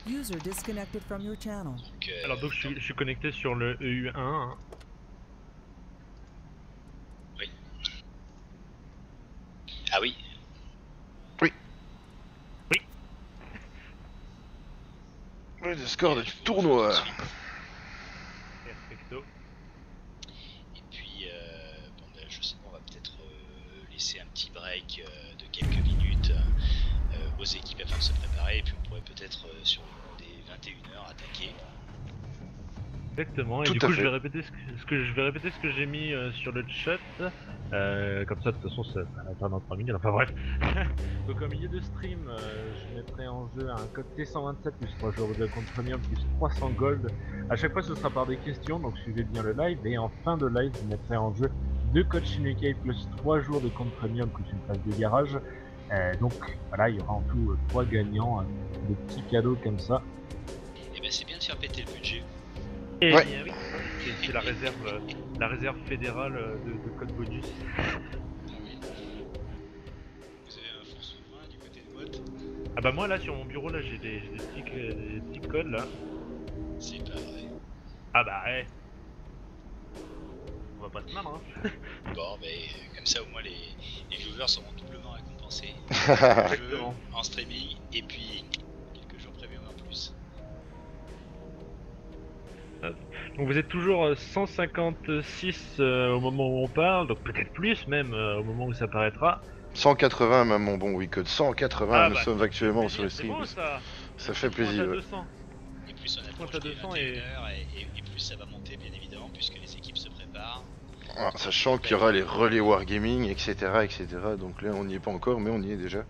User disconnected from your channel. Alors donc je suis connecté sur le EU1. Hein. Oui. Ah oui. Oui. Oui. Le score du tournoi. Perfecto. Et puis, bon, ben, je sais pas, on va peut-être laisser un petit break de quelques minutes aux équipes afin de se préparer. Et puis on pourrait peut-être sur le coup des 21h attaquer. Exactement, et Tout du à coup fait. je vais répéter ce que j'ai mis sur le chat, comme ça de toute façon ça va faire dans 3 minutes, enfin bref. Donc au milieu de stream, je mettrai en jeu un code T127 plus 3 jours de compte premium plus 300 gold. À chaque fois ce sera par des questions, donc suivez bien le live, et en fin de live je mettrai en jeu 2 codes Shinukei plus 3 jours de compte premium plus une place de garage. Donc voilà, il y aura en tout 3 gagnants, de petits cadeaux comme ça. Et ben c'est bien de faire péter le budget. Et Ouais. bien oui, c'est la réserve fédérale de code bonus. Oui. Vous avez un fonds souverain du côté de Watt? Ah bah moi là sur mon bureau là j'ai des petits codes là. C'est pas vrai. Ah bah ouais. On va pas se plaindre hein. Bon, ben comme ça au moins les viewers seront doublement récompensés. Exactement. En streaming et puis quelques jours premium en plus. Donc vous êtes toujours 156 au moment où on parle, donc peut-être plus même au moment où ça paraîtra. 180 même mon bon Wicode, 180 Ah nous bah, sommes actuellement sur plaisir, le c'est stream. beau ça. Ça fait Il pointe plaisir. à Ouais. 200. Et plus on Pointe à approche des 200 21h et plus ça va monter bien évidemment puisque les équipes se préparent. Ah, sachant qu'il y aura les relais Wargaming, etc., etc. Donc là on n'y est pas encore, mais on y est déjà.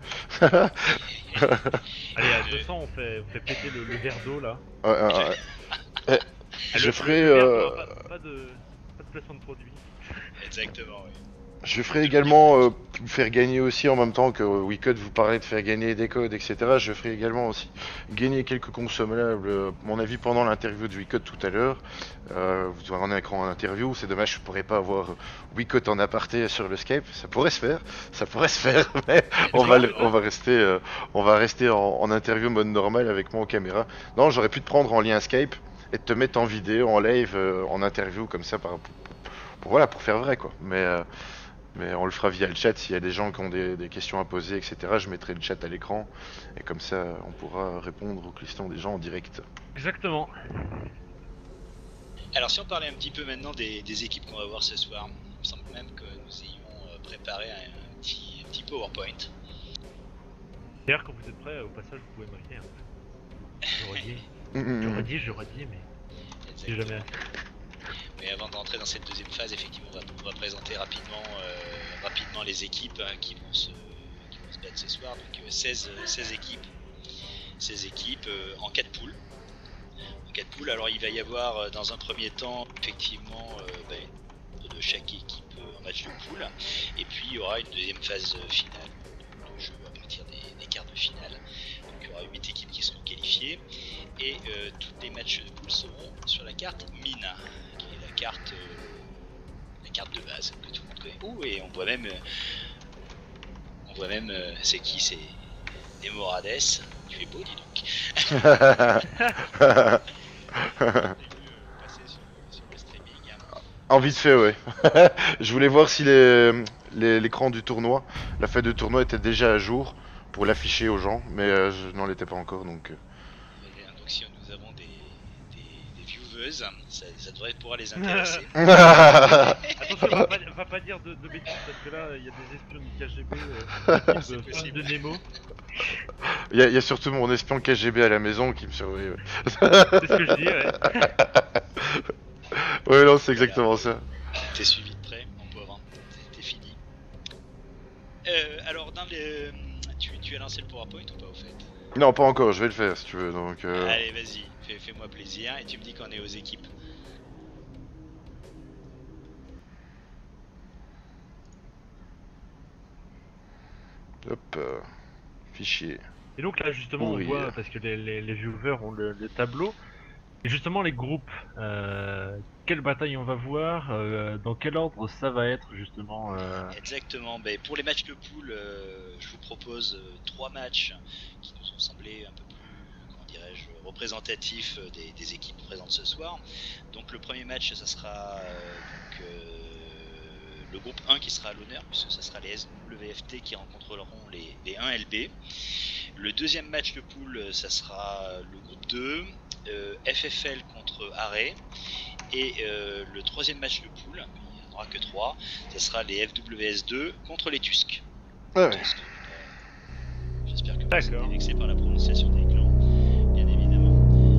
Allez à 200 on fait péter le verre d'eau là. Ouais, ouais, ouais. Eh, je ferai. Le verre n'aura pas de placement de produit. Exactement, oui. Je ferai également faire gagner aussi en même temps que Wicode vous parlait de faire gagner des codes, etc. Je ferai également aussi gagner quelques consommables. À mon avis, pendant l'interview de Wicode tout à l'heure, vous aurez un écran en interview. C'est dommage, je pourrais pas avoir Wicode en aparté sur le Skype. Ça pourrait se faire, mais on va rester en interview mode normal avec moi en caméra. Non, j'aurais pu te prendre en lien Skype et te mettre en vidéo, en live, en interview comme ça, voilà, pour faire vrai quoi. Mais on le fera via le chat s'il y a des gens qui ont des questions à poser, etc. Je mettrai le chat à l'écran et comme ça on pourra répondre aux questions des gens en direct. Exactement. Alors si on parlait un petit peu maintenant des équipes qu'on va voir ce soir, il me semble même que nous ayons préparé un petit PowerPoint. D'ailleurs quand vous êtes prêts, au passage vous pouvez marquer. J'aurais dit, mais si jamais. Mais avant de rentrer dans cette deuxième phase, effectivement, on va présenter rapidement les équipes qui vont se battre ce soir. Donc 16 équipes. 16 équipes en 4 poules. En 4 poules, alors il va y avoir dans un premier temps, effectivement, de chaque équipe en match de poule. Et puis il y aura une deuxième phase finale de jeu à partir des quarts de finale. Donc il y aura 8 équipes qui seront qualifiées. Et tous les matchs de poule seront sur la carte Mina, qui est la carte de base que tout le monde connaît. Ouh, et on voit même c'est qui, c'est Demorades. Tu es beau, dis donc. Sur le streaming. En vite fait, ouais. Je voulais voir si l'écran du tournoi, la feuille de tournoi était déjà à jour pour l'afficher aux gens, mais je n'en l'étais pas encore donc. Donc si nous avons des viewers, ça devrait pouvoir les intéresser. Attention, va pas dire de bêtises parce que là il y a des espions du KGB de Nemo. Il y a surtout mon espion KGB à la maison qui me surveille. Ouais. C'est ce que je dis, ouais. Ouais, non, c'est exactement ça. T'es suivi de près, mon pauvre. T'es fini. Alors, tu as lancé le PowerPoint ou pas au fait? Non, pas encore, je vais le faire si tu veux. Donc, Allez, vas-y, fais-moi plaisir et tu me dis qu'on est aux équipes. Hop, fichier. Et donc là justement on voit, parce que les viewers ont le tableau, et justement les groupes, quelle bataille on va voir, dans quel ordre ça va être justement. Exactement, pour les matchs de poule, je vous propose 3 matchs qui nous ont semblé un peu plus, comment dirais-je, représentatif des équipes présentes ce soir. Donc le premier match, ça sera le groupe 1 qui sera à l'honneur, puisque ça sera les SWFT qui rencontreront les 1 LB. Le deuxième match de poule, ça sera le groupe 2, FFL contre Arrêt. Et le troisième match de poule, il n'y en aura que 3, ça sera les FWS2 contre les Tusks. Ouais. Tusk. J'espère que vous D'accord. êtes vexés par la prononciation des clans, bien évidemment.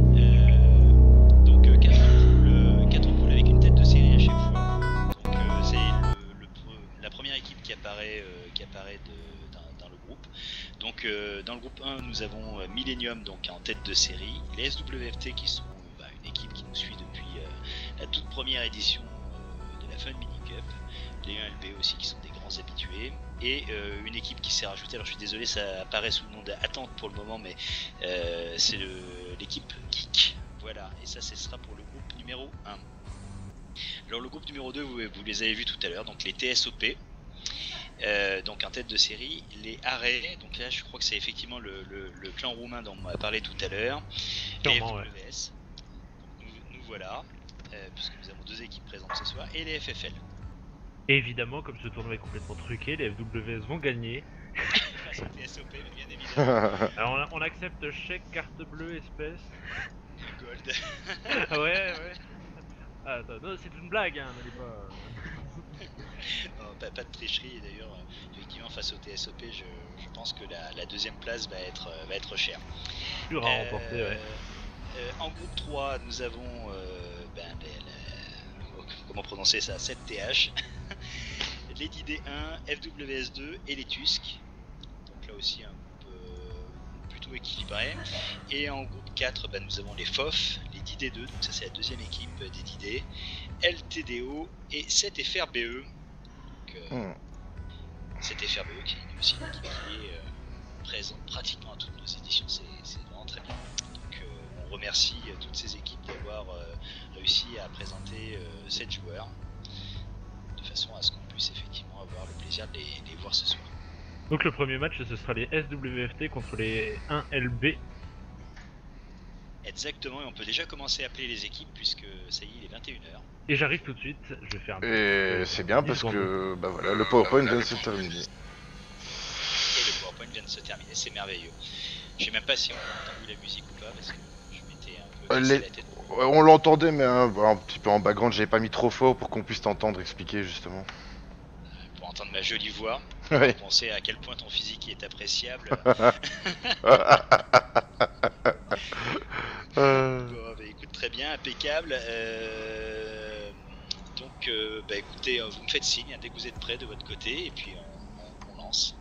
Donc 4 poules avec une tête de série à chaque fois. Donc c'est la première équipe qui apparaît dans le groupe. Donc dans le groupe 1, nous avons Millennium donc en tête de série, les SWFT qui sont une équipe qui nous suit depuis la toute première édition de la Fun Mini Cup, les 1LB aussi qui sont des grands habitués, et une équipe qui s'est rajoutée, alors je suis désolé, ça apparaît sous le nom d'Attente pour le moment, mais c'est l'équipe Geek, voilà, et ça ce sera pour le groupe numéro 1. Alors le groupe numéro 2, vous les avez vus tout à l'heure, donc les TSOP, donc en tête de série, les Arrêts, donc là je crois que c'est effectivement le clan roumain dont on m'a parlé tout à l'heure, les Sûrement, ouais. FWS, donc nous voilà, puisque nous avons 2 équipes présentes ce soir, et les FFL. Et évidemment, comme ce tournoi est complètement truqué, les FWS vont gagner. Grâce au TSOP, bien évidemment. Alors on accepte chèque, carte bleue, espèce. Gold. Ah ouais. Ah, attends, non, c'est une blague, hein, n'allez pas. Non, pas de tricherie, et d'ailleurs, effectivement, face au TSOP, je pense que la deuxième place va être chère. Dur à remporter, ouais. En groupe 3, nous avons comment prononcer ça, 7TH, les DD1, FWS2 et les Tusks. Donc là aussi un groupe plutôt équilibré. Et en groupe 4, nous avons les FOF, les DD2, donc ça c'est la deuxième équipe des DD, LTDO et 7FRBE. Donc 7FRBE qui est aussi une équipe qui est présente pratiquement à toutes nos éditions, c'est vraiment très bien. Donc on remercie toutes ces équipes d'avoir réussi à présenter 7 joueurs de façon à ce qu'on puisse effectivement avoir le plaisir de les voir ce soir. Donc le premier match, ce sera les SWFT contre les 1LB. Exactement, et on peut déjà commencer à appeler les équipes puisque ça y est, il est 21h. Et j'arrive tout de suite, je vais faire un Et c'est bien parce que bah voilà, le PowerPoint vient de se terminer. Et le PowerPoint vient de se terminer, c'est merveilleux. Je sais même pas si on a entendu la musique ou pas parce que je m'étais un peu cassé la tête. Ouais, on l'entendait mais un petit peu en background, j'avais pas mis trop fort pour qu'on puisse t'entendre expliquer justement. Pour entendre ma jolie voix, Ouais. pour penser à quel point ton physique est appréciable. Bon, écoute, très bien, impeccable. Donc, écoutez, vous me faites signe dès que vous êtes prêts de votre côté, et puis on lance.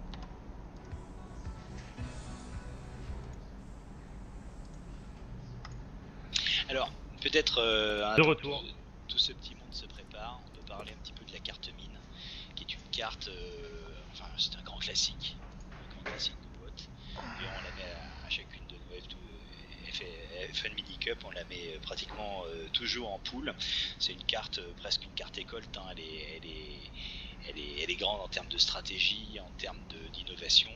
Alors, peut-être De retour. Tout ce petit monde se prépare. On peut parler un petit peu de la carte mine, qui est une carte, c'est un grand classique de bot. Et on la met à chacune de nos Fun Mini Cup, on la met pratiquement toujours en pool. C'est une carte, presque une carte écolte, hein. Elle est grande en termes de stratégie, en termes d'innovation.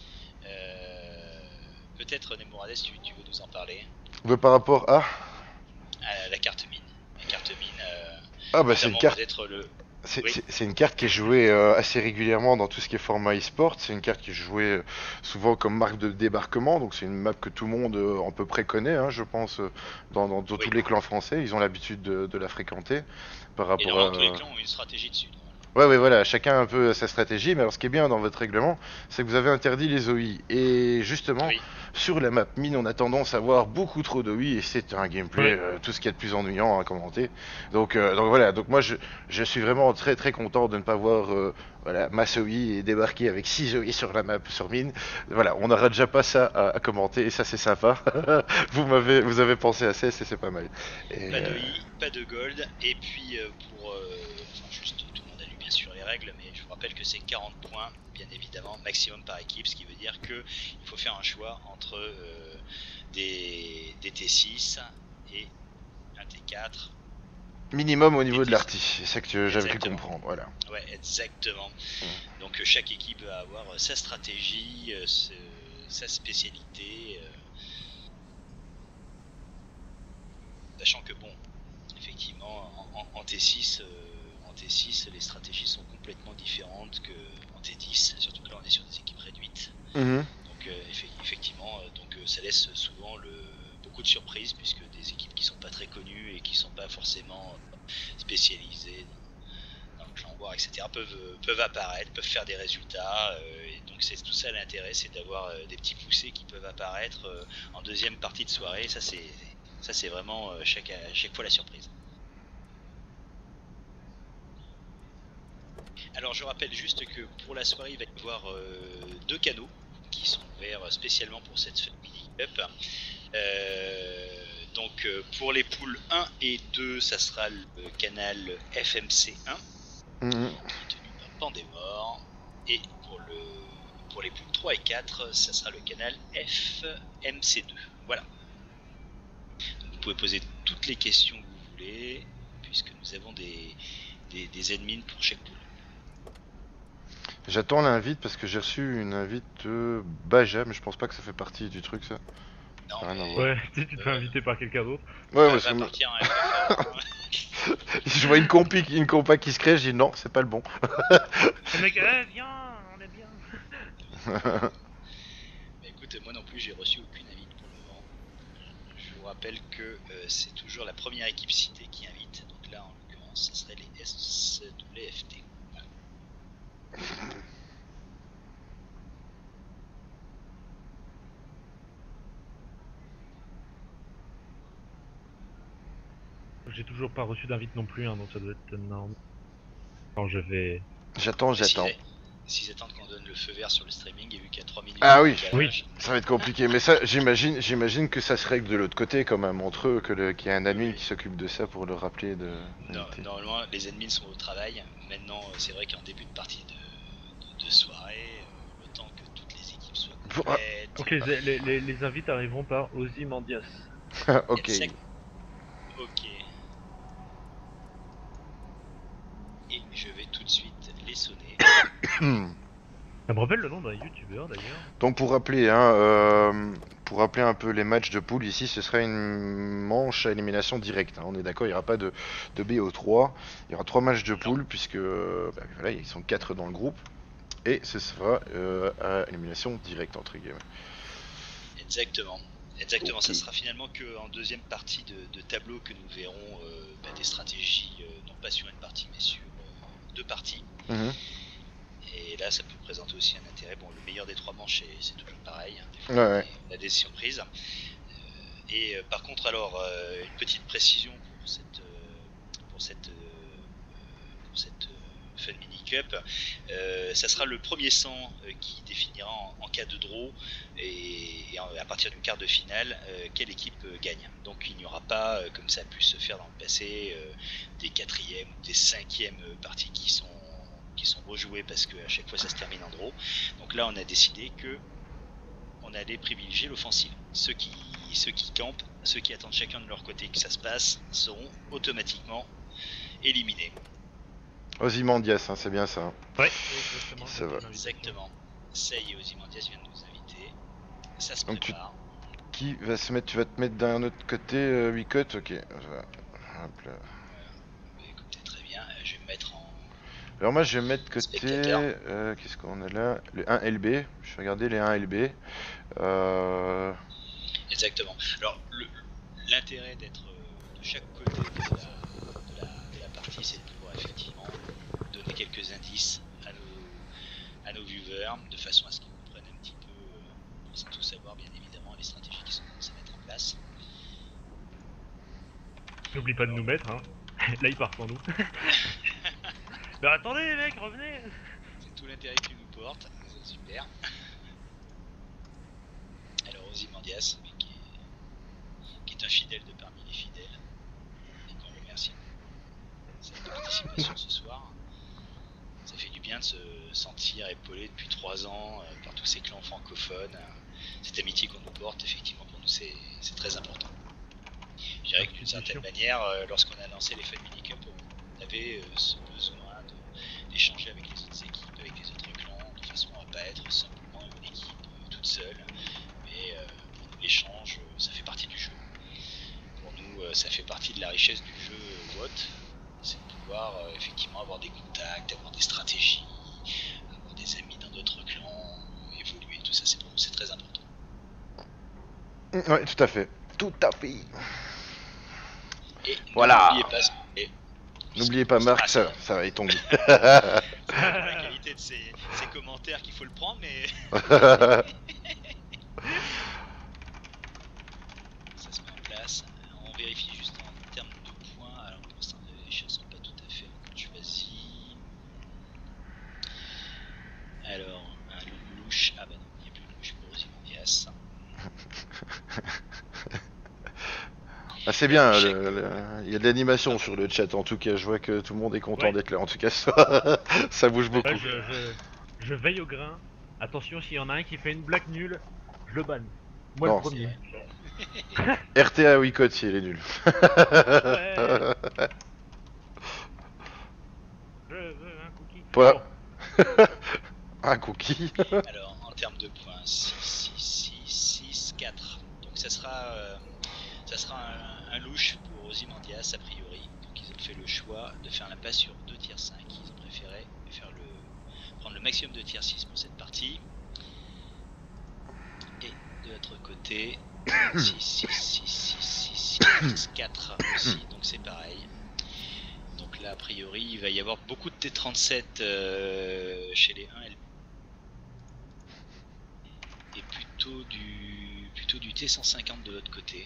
Peut-être Nemorades, tu veux nous en parler? Par rapport à la carte mine. La carte mine. Ah bah c'est une carte. Peut-être C'est une carte qui est jouée assez régulièrement dans tout ce qui est format e-sport. C'est une carte qui est jouée souvent comme marque de débarquement. Donc c'est une map que tout le monde à peu près connaît, hein, je pense, dans tous les clans français. Ils ont l'habitude de la fréquenter. Par rapport et normalement, tous les clans ont une stratégie dessus. Ouais, voilà, chacun a un peu sa stratégie, mais alors ce qui est bien dans votre règlement, c'est que vous avez interdit les OI. Et justement, sur la map mine, on a tendance à voir beaucoup trop d'OI, et c'est un gameplay, tout ce qu'il y a de plus ennuyant à commenter. Donc voilà, donc moi je suis vraiment très très content de ne pas voir masse OI et débarquer avec 6 OI sur la map, sur mine. Voilà, on n'aura déjà pas ça à commenter, et ça c'est sympa. vous avez pensé à ça, et c'est pas mal. Et, pas d'OI, pas de gold, et puis sur les règles, mais je vous rappelle que c'est 40 points, bien évidemment, maximum par équipe, ce qui veut dire qu'il faut faire un choix entre des T6 et un T4. Minimum au niveau de l'arty, c'est ça que j'avais pu comprendre, voilà. Ouais, exactement. Donc chaque équipe va avoir sa stratégie, sa spécialité. en T6, les stratégies sont complètement différentes qu'en T10, surtout que là on est sur des équipes réduites. Mhm. Donc effectivement, ça laisse souvent beaucoup de surprises, puisque des équipes qui sont pas très connues et qui sont pas forcément spécialisées dans le clan war, etc. peuvent apparaître, peuvent faire des résultats, et donc c'est tout ça l'intérêt, c'est d'avoir des petits poussés qui peuvent apparaître en deuxième partie de soirée. Ça c'est vraiment chaque fois la surprise. Alors je rappelle juste que pour la soirée il va y avoir 2 canaux qui sont ouverts spécialement pour cette Family Cup. Donc pour les poules 1 et 2, ça sera le canal FMC1 Mhm. qui est tenu par Pandemort, et pour les poules 3 et 4, ça sera le canal FMC2. Voilà. Donc, vous pouvez poser toutes les questions que vous voulez, puisque nous avons des admins pour chaque poule. J'attends l'invite parce que j'ai reçu une invite de Baja, mais je pense pas que ça fait partie du truc ça. Non, Rien à mais voir. Ouais, tu te fais inviter par quelqu'un d'autre. Ouais, va parce que partir en FFA. je vois une compa qui se crée, je dis non, c'est pas le bon. Le mec, viens, on est bien. Mais écoute, moi non plus, j'ai reçu aucune invite pour le moment. Je vous rappelle que c'est toujours la première équipe citée qui invite. Donc là, en l'occurrence, ce serait les SWFT. Voilà. J'ai toujours pas reçu d'invite non plus, hein, donc ça doit être normal. Quand je vais. J'attends. S'ils attendent qu'on donne le feu vert sur le streaming, et vu qu'il y a 3 minutes Ah de oui. décalage, Ça va être compliqué, mais ça, j'imagine que ça se règle de l'autre côté quand même, entre eux, qu'il y a un admin Oui. qui s'occupe de ça pour le rappeler de. non, d'inviter. normalement, les admins sont au travail. Maintenant, c'est vrai qu'en début de partie de soirée, le temps que toutes les équipes soient Bon, ah, complètes. Ok, les invites arriveront par Ozymandias. ok. Exact. Ok. Et je vais tout de suite les sonner. Ça me rappelle le nom d'un youtubeur d'ailleurs. Donc pour rappeler un peu les matchs de poule ici, ce serait une manche à élimination directe. Hein, on est d'accord, il n'y aura pas de BO3. Il y aura 3 matchs de poule puisque voilà, ils sont 4 dans le groupe. Et ce sera à élimination directe entre guillemets. Exactement. Ok. Ça sera finalement qu'en deuxième partie de tableau que nous verrons des stratégies, non pas sur une partie, mais sur 2 parties. Mhm. Et là, ça peut présenter aussi un intérêt. Bon, le meilleur des 3 manches, c'est toujours pareil. Hein. Des fois, Ouais. on a des surprises. Par contre, alors, une petite précision pour cette Fun Mini Cup, ça sera le premier sang qui définira en cas de draw et à partir du quart de finale quelle équipe gagne. Donc il n'y aura pas, comme ça a pu se faire dans le passé, des 4e ou des 5e parties qui sont rejouées parce qu'à chaque fois ça se termine en draw. Donc là on a décidé que on allait privilégier l'offensive. Ceux qui campent, ceux qui attendent chacun de leur côté que ça se passe, seront automatiquement éliminés. Ozymandias, hein, c'est bien ça. Hein. Ouais, exactement. Ça va. Exactement. Ça y est, Ozymandias vient de nous inviter. Ça se Donc prépare. Qui va se mettre? Tu vas te mettre d'un autre côté, Wicotte. Ok. Hop là. Écoutez, très bien. Je vais me mettre en... Alors moi je vais mettre côté. Spectateur. Qu'est-ce qu'on a là? Le 1LB. Je vais regarder les 1LB. Exactement. Alors, l'intérêt d'être de chaque côté de la partie, c'est de pouvoir effectivement donner quelques indices à nos viewers, de façon à ce qu'ils comprennent un petit peu, sans tout savoir bien évidemment, les stratégies qui sont censées mettre en place. N'oublie pas de nous mettre, hein. Là il part sans nous. Mais attendez les mecs, revenez. C'est tout l'intérêt que tu nous portes, c'est super. Alors Ozymandias, qui est un fidèle de parmi les fidèles, et qu'on remercie de sa participation ce soir. Ça fait du bien de se sentir épaulé depuis 3 ans par tous ces clans francophones. Cette amitié qu'on nous porte, effectivement pour nous c'est très important. Je dirais que d'une certaine manière, lorsqu'on a lancé les Fun Mini Cup, on avait ce besoin d'échanger avec les autres équipes, avec les autres clans, de façon à ne pas être simplement une équipe toute seule. Mais pour nous, l'échange, ça fait partie du jeu. Pour nous, ça fait partie de la richesse du jeu WOT. C'est pouvoir effectivement avoir des contacts, avoir des stratégies, avoir des amis dans d'autres clans, évoluer, tout ça c'est très important. Ouais, tout à fait. Tout à fait. Et Voilà. n'oubliez pas, N'oubliez pas Marc, Ah, ça va, il tombe. c'est la qualité de ces commentaires qu'il faut le prendre, mais ça se met en place. On vérifie juste en termes de points. Alors pour l'instant les choses sont pas tout à fait encore choisies. Alors un louche, ah bah non, il n'y a plus de louche pour Ozymandias. Ah, c'est bien, il y a de l'animation sur le chat en tout cas, je vois que tout le monde est content Ouais. d'être là, en tout cas ça bouge beaucoup. Ouais, je veille au grain. Attention, s'il y en a un qui fait une blague nulle, je le banne. Moi Non, le premier. RTA WeCode si elle est nulle. Ouais. Je veux un cookie. Voilà. Bon, Un cookie. Alors en termes de points, 6, 6, 6, 6, 4. Donc ça sera un louche pour Ozymandias a priori. Donc ils ont fait le choix de faire l'impasse sur 2 tiers 5. Ils ont préféré prendre le maximum de tiers 6 pour cette partie. Et de l'autre côté, 6, 6, 6, 6, 6, 6, 4 aussi, donc c'est pareil. Donc là a priori il va y avoir beaucoup de T37 chez les 1 et plutôt du T150 de l'autre côté.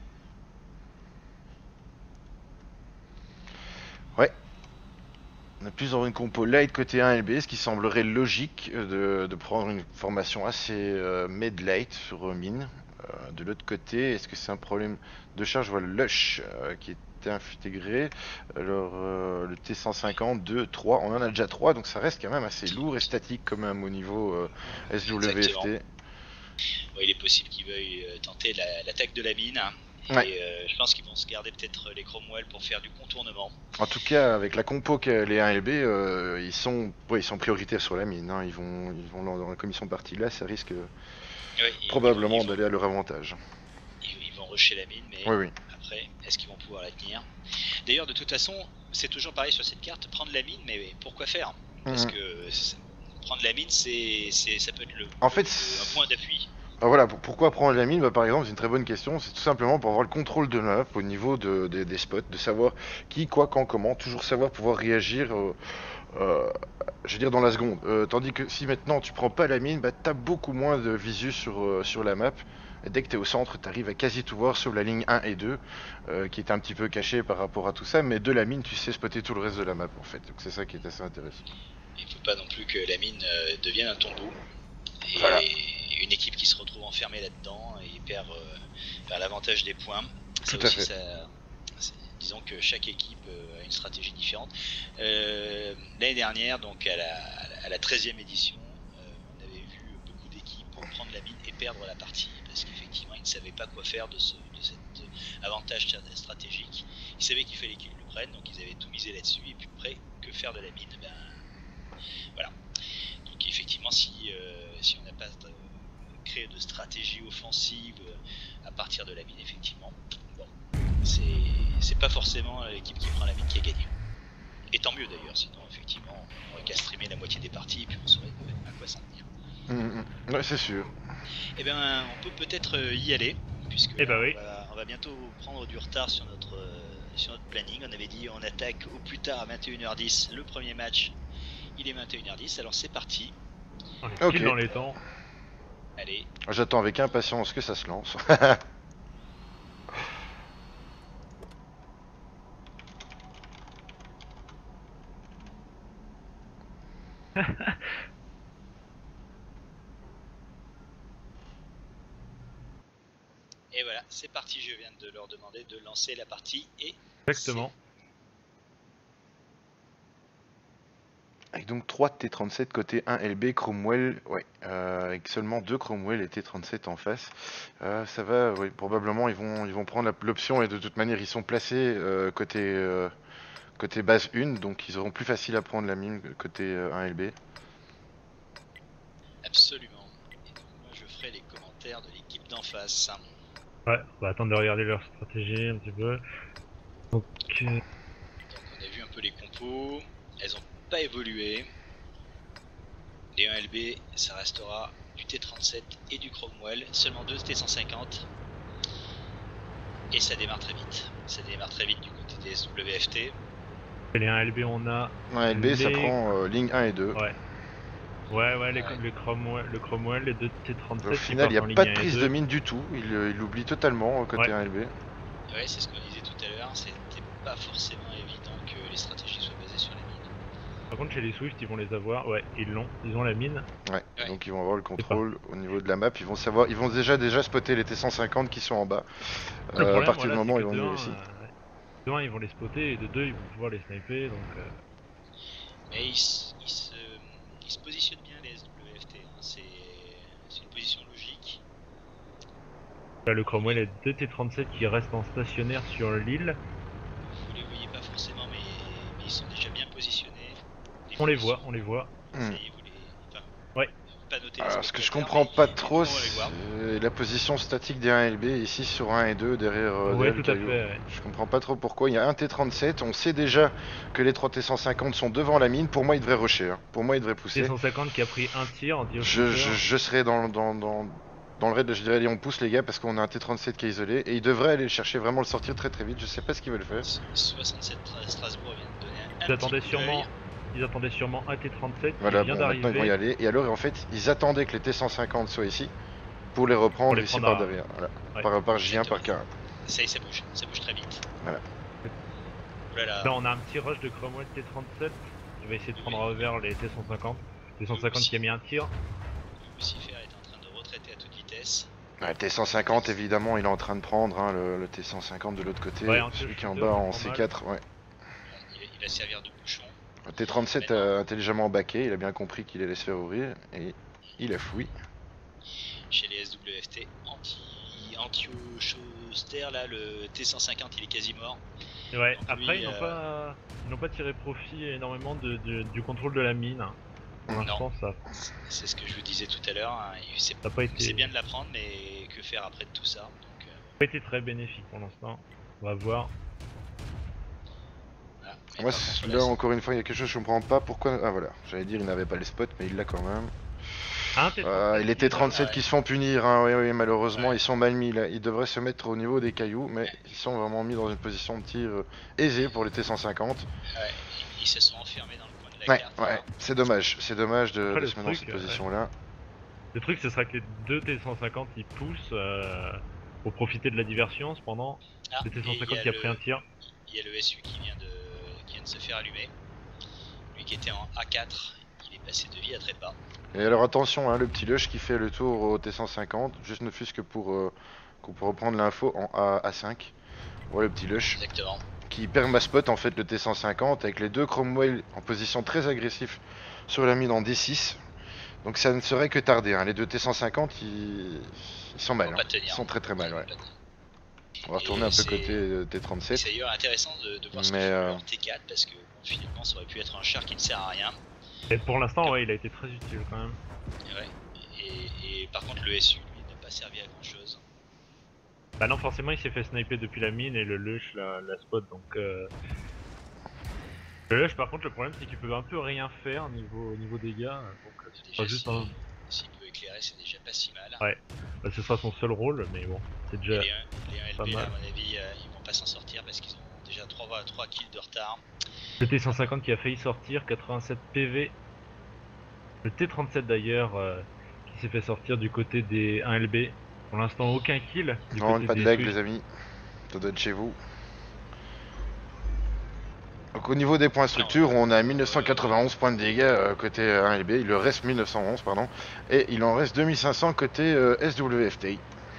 On est plus dans une compo light côté 1 LB, ce qui semblerait logique de prendre une formation assez mid-light sur mine. De l'autre côté, est-ce que c'est un problème de charge? Je vois le Lush qui est intégré. Alors le T150, 2, 3, on en a déjà 3, donc ça reste quand même assez lourd et statique quand même au niveau SWFT. Exactement. Bon, il est possible qu'ils veuillent tenter l'attaque de la mine. Et Ouais. je pense qu'ils vont se garder peut-être les Cromwell pour faire du contournement. En tout cas, avec la compo que les 1 LB, ils sont prioritaires sur la mine. Hein. Ils vont dans la commission de partie là, ça risque Ouais, probablement d'aller à leur avantage. Ils vont rusher la mine, mais Oui, oui. après, est-ce qu'ils vont pouvoir la tenir? D'ailleurs, de toute façon, c'est toujours pareil sur cette carte, prendre la mine, mais pourquoi faire? Parce que prendre la mine, ça peut être En fait, un point d'appui. Ah, voilà, pourquoi prendre la mine? Bah, par exemple, c'est une très bonne question. C'est tout simplement pour avoir le contrôle de la map au niveau des spots, de savoir qui, quoi, quand, comment, toujours savoir pouvoir réagir, je veux dire, dans la seconde. Tandis que si maintenant tu prends pas la mine, bah, t'as beaucoup moins de visu sur la map. Et dès que t'es au centre, t'arrives à quasi tout voir sauf la ligne 1 et 2, qui est un petit peu cachée par rapport à tout ça. Mais de la mine, tu sais spotter tout le reste de la map en fait. Donc c'est ça qui est assez intéressant. Il faut pas non plus que la mine devienne un tombeau. Et Voilà. une équipe qui se retrouve enfermée là-dedans et perd l'avantage des points. Ça Tout à aussi, fait. disons que chaque équipe a une stratégie différente. L'année dernière, donc à la 13e édition, on avait vu beaucoup d'équipes prendre la mine et perdre la partie parce qu'effectivement ils ne savaient pas quoi faire de cet avantage stratégique. Ils savaient qu'il fallait qu'ils le prennent, donc ils avaient tout misé là-dessus, et puis après, que faire de la mine? Ben, voilà. Donc effectivement, si on n'a pas créé de stratégie offensive à partir de la mine, effectivement, bon, c'est pas forcément l'équipe qui prend la mine qui a gagné. Et tant mieux d'ailleurs, sinon effectivement on aurait qu'à streamer la moitié des parties et puis on saurait à quoi s'en tenir. Ouais, c'est sûr. Et bien on peut peut-être y aller, puisque Eh ben oui. on va bientôt prendre du retard sur notre planning. On avait dit on attaque au plus tard à 21h10 le premier match. Il est 21h10, alors c'est parti. On est Ok. pile dans les temps. Allez, J'attends avec impatience que ça se lance. et voilà, c'est parti. Je viens de leur demander de lancer la partie et Exactement. Avec donc 3 T37 côté 1 LB Cromwell, ouais, avec seulement 2 Cromwell et T37 en face. Ça va, oui, probablement ils vont prendre l'option et de toute manière ils sont placés côté base 1, donc ils auront plus facile à prendre la mine côté 1 LB. absolument. Et donc moi je ferai les commentaires de l'équipe d'en face. Ouais, on va attendre de regarder leur stratégie un petit peu. Donc, Donc on a vu un peu les compos info, elles ont pas évolué. Les 1LB, ça restera du T37 et du Cromwell, seulement 2 T150. Et ça démarre très vite. Ça démarre très vite du côté des SWFT. Et les 1 LB, on a. Ouais, LB, ça les- prend ligne 1 et 2. Ouais. Ouais, Ouais. le Cromwell, les deux T37. Au qui final, il n'y a partent en pas ligne de 1 et prise 2. de mine du tout. Il l'oublie totalement côté Ouais. 1LB. Ouais, c'est ce qu'on disait tout à l'heure, c'était pas forcément évident que les stratégies soient basées sur les mines. Par contre, chez les Swift, ils vont les avoir. Ouais, ils ont la mine. Ouais. Ouais. Donc ils vont avoir le contrôle au niveau de la map. Ils vont savoir, ils vont déjà spotter les T150 qui sont en bas. Le À problème, partir voilà, du moment où c'est ils que vont de venir 1, ici. de 1, ils vont les spotter, et de 2, ils vont pouvoir les sniper. Donc, Mais ils se positionnent bien les SWFT, hein. C'est une position logique. là, le Cromwell et 2 T37 qui restent en stationnaire sur l'île. Vous les voyez pas forcément, mais ils sont déjà bien positionnés. On les positions- voit, on les voit. Ça Hmm. y est, vous les... Enfin, Ouais. pas noter les Alors, ce que je spectateurs, comprends mais pas les trop, deux, on va les voir. c'est la position statique des 1LB ici sur 1 et 2 derrière, Ouais, derrière le tout à caillou. fait. Ouais. Je comprends pas trop pourquoi. Il y a un T37, on sait déjà que les 3 T150 sont devant la mine. Pour moi, ils devraient rusher. Hein. Pour moi, ils devraient pousser. T150 qui a pris un tir en tir Je serais dans le raid, je dirais, allez, on pousse les gars parce qu'on a un T37 qui est isolé. Et ils devraient aller le chercher, vraiment le sortir très très vite. Je sais pas ce qu'ils veulent faire. 67 Strasbourg vient de donner un Ils attendaient petit coup d'œil. sûrement un T37 Voilà, qui vient bon, maintenant ils vont y d'arriver. aller. Et alors, en fait, ils attendaient que les T150 soient ici pour les reprendre Pour les ici prendre par à- derrière. Voilà. Ouais. Par J1, par K1. Ça y est, ça bouge très vite. Voilà. Oh là là. Là, on a un petit rush de Cromwell T37 qui va essayer de prendre à revers les T150. T150 qui a mis un tir. Lucifer est en train de retraiter à toute vitesse. Ouais, T150 évidemment il est en train de prendre hein, le T150 de l'autre côté, Ouais, en celui qui est en shooter, bas c'est en pas mal. C4, ouais. Il va servir de bouchon. Le T37 intelligemment baqué, il a bien compris qu'il allait se faire ouvrir et il a fouillé. Chez les SWFT anti-Ochoster, là, le T150 il est quasi mort. Ouais, Donc après lui, ils n'ont pas tiré profit énormément du contrôle de la mine. Pour Non. l'instant, ça C'est ce que je vous disais tout à l'heure. Hein. C'est n'a pas été, bien de l'apprendre, mais que faire après de tout ça? Donc, pas été très bénéfique pour l'instant. On va voir. voilà. Mais Moi par contre, là encore une fois il y a quelque chose que je comprends pas pourquoi. Ah voilà, j'allais dire il n'avait pas les spots mais il l'a quand même. Un T37 Les qui est T37 ouais. qui se font punir, hein, oui, malheureusement Ouais. ils sont mal mis là. Ils devraient se mettre au niveau des cailloux mais ils sont vraiment mis dans une position de tir aisée pour les T150. Ouais, ils se sont enfermés dans le coin de la Ouais, carte. ouais, là. c'est dommage de Après, le se mettre dans truc, cette position là. Le truc, ce sera que les deux T150 ils poussent pour profiter de la diversion. Cependant, Ah, le et il T150 y a qui a pris un tir. Il y a le SU qui vient de se faire allumer. Lui qui était en A4, il est passé de vie à trépas. Et alors attention, hein, le petit lush qui fait le tour au T150, juste ne fût-ce que pour reprendre l'info en A5. Voilà le petit lush Exactement. qui permaspot en fait le T150 avec les deux Cromwell en position très agressive sur la mine en D6. Donc ça ne serait que tarder, hein. Les deux T150 ils sont mal, Faut hein. pas tenir. Ils sont très très mal, ouais. On va Et retourner un peu c'est- côté C'est T37. d'ailleurs intéressant de voir ce Mais, qu'ils font de leur T4 parce que bon, finalement ça aurait pu être un char qui ne sert à rien. Et pour l'instant, ouais, il a été très utile quand même. Et, ouais. Et par contre le SU lui n'a pas servi à grand chose. Bah non, forcément, il s'est fait sniper depuis la mine et le Lush la spot. Donc, le Lush, par contre, le problème c'est qu'il peut un peu rien faire niveau dégâts. Donc, ce Déjà sera juste s'il peut éclairer c'est déjà pas si mal. Ouais. Bah, ce sera son seul rôle, mais bon, c'est Et déjà. les 1 pas LB là, mal. à mon avis ils vont pas s'en sortir parce qu'ils ont déjà 3 kills de retard. Le T150 qui a failli sortir, 87 PV. Le T37 d'ailleurs, qui s'est fait sortir du côté des 1LB. Pour l'instant, aucun kill. Du Non, côté pas de des lag Swift. les amis. Ça doit être chez vous. Donc au niveau des points structure, on a 1991 points de dégâts côté 1LB, il leur reste 1911 pardon, et il en reste 2500 côté SWFT.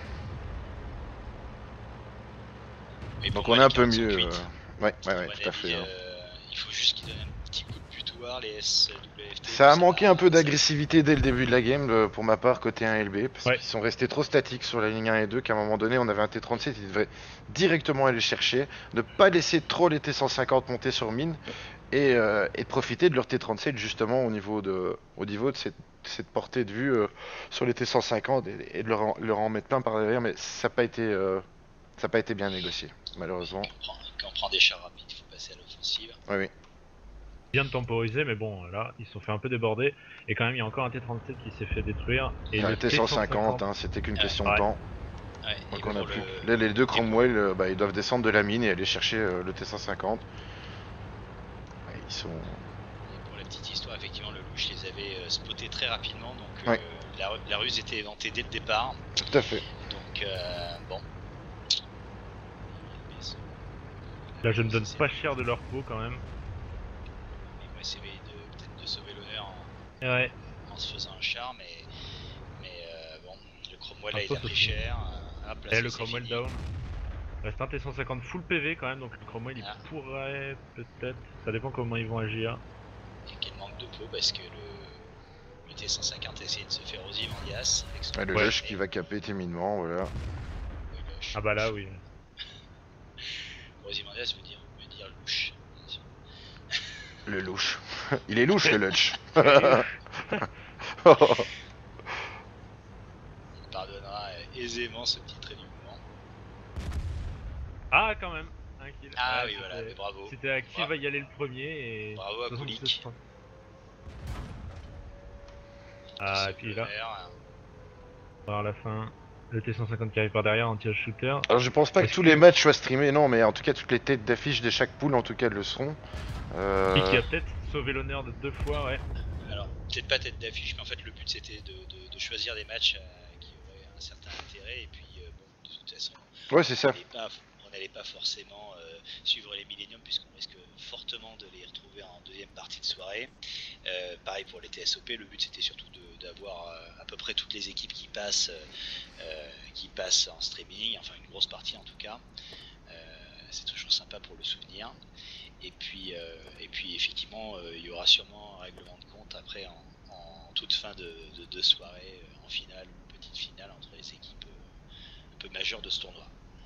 Mais Donc pour on moi, est un les peu cartes sont mieux. cuites. Ouais, À mon tout à avis, fait. Hein. il faut juste qu'ils donnent un petit coup de butoir, les SWFT. Ça a manqué un peu d'agressivité dès le début de la game pour ma part côté 1LB, parce Ouais. qu'ils sont restés trop statiques sur la ligne 1 et 2 qu'à un moment donné on avait un T37, ils devaient directement aller chercher, ne pas laisser trop les T150 monter sur mine, et profiter de leur T37 justement au niveau de cette portée de vue sur les T150 et de leur en mettre plein par derrière, mais ça n'a pas été bien négocié, malheureusement. Quand on prend des chars rapides, il faut passer à l'offensive. Oui, oui. bien de temporiser, mais bon, là, ils se sont fait un peu déborder. Et quand même, il y a encore un T-37 qui s'est fait détruire. Et Ah, le T150, hein, c'était qu'une question de Ouais. temps. Ouais, et Donc on a pour plus. le... Là, les deux et pour- Cromwell, ils doivent descendre de la mine et aller chercher le T150. Ouais, ils sont. Et pour la petite histoire, effectivement, le louche les avait spotés très rapidement, donc Ouais. la ruse était éventée dès le départ. Tout à fait. Donc bon. Là, je ne donne pas cher de leur peau quand même. Ils vont essayer peut-être de sauver l'honneur Et ouais, en se faisant un char, mais bon, le Cromwell Un là, il peu a pris aussi. cher. Hop, là, et c'est le Cromwell fini. down. Il reste un T150 full PV quand même, donc le Cromwell il Ah. pourrait peut-être. Ça dépend comment ils vont agir. Et quel manque de peau parce que le T150 a essayé de se faire Ozymandias avec son Ouais, le Ouais. Lush qui va caper timidement, voilà. Oui, Lush. Ah bah là, oui. Ozymandias veut dire louche. Le louche. Il est louche le Lush. On pardonnera aisément ce petit trait d'humour. Ah, quand même, un kill. Ah Ouais, oui, voilà, c'était- mais bravo. C'était à qui Bravo. va y aller le premier et. Bravo à 76 Kulik. points. Ah, et puis là, par la fin, le T150 qui arrive par derrière en tir shooter. Alors je pense pas que Est-ce tous que- les matchs soient streamés, non, mais en tout cas toutes les têtes d'affiche de chaque poule en tout cas le seront. Et qui a peut-être sauvé l'honneur de 2 fois, ouais. Alors, peut-être pas tête d'affiche, mais en fait, le but c'était de choisir des matchs qui auraient un certain intérêt. Et puis, bon, de toute façon, Ouais, c'est ça. on n'allait pas forcément suivre les Millennium, puisqu'on risque fortement de les retrouver en deuxième partie de soirée. Pareil pour les TSOP, le but c'était surtout d'avoir à peu près toutes les équipes qui passent en streaming, enfin une grosse partie en tout cas. C'est toujours sympa pour le souvenir. Et puis effectivement, il y aura sûrement un règlement de compte après en toute fin de soirée, en finale ou petite finale entre les équipes un peu majeures de ce tournoi.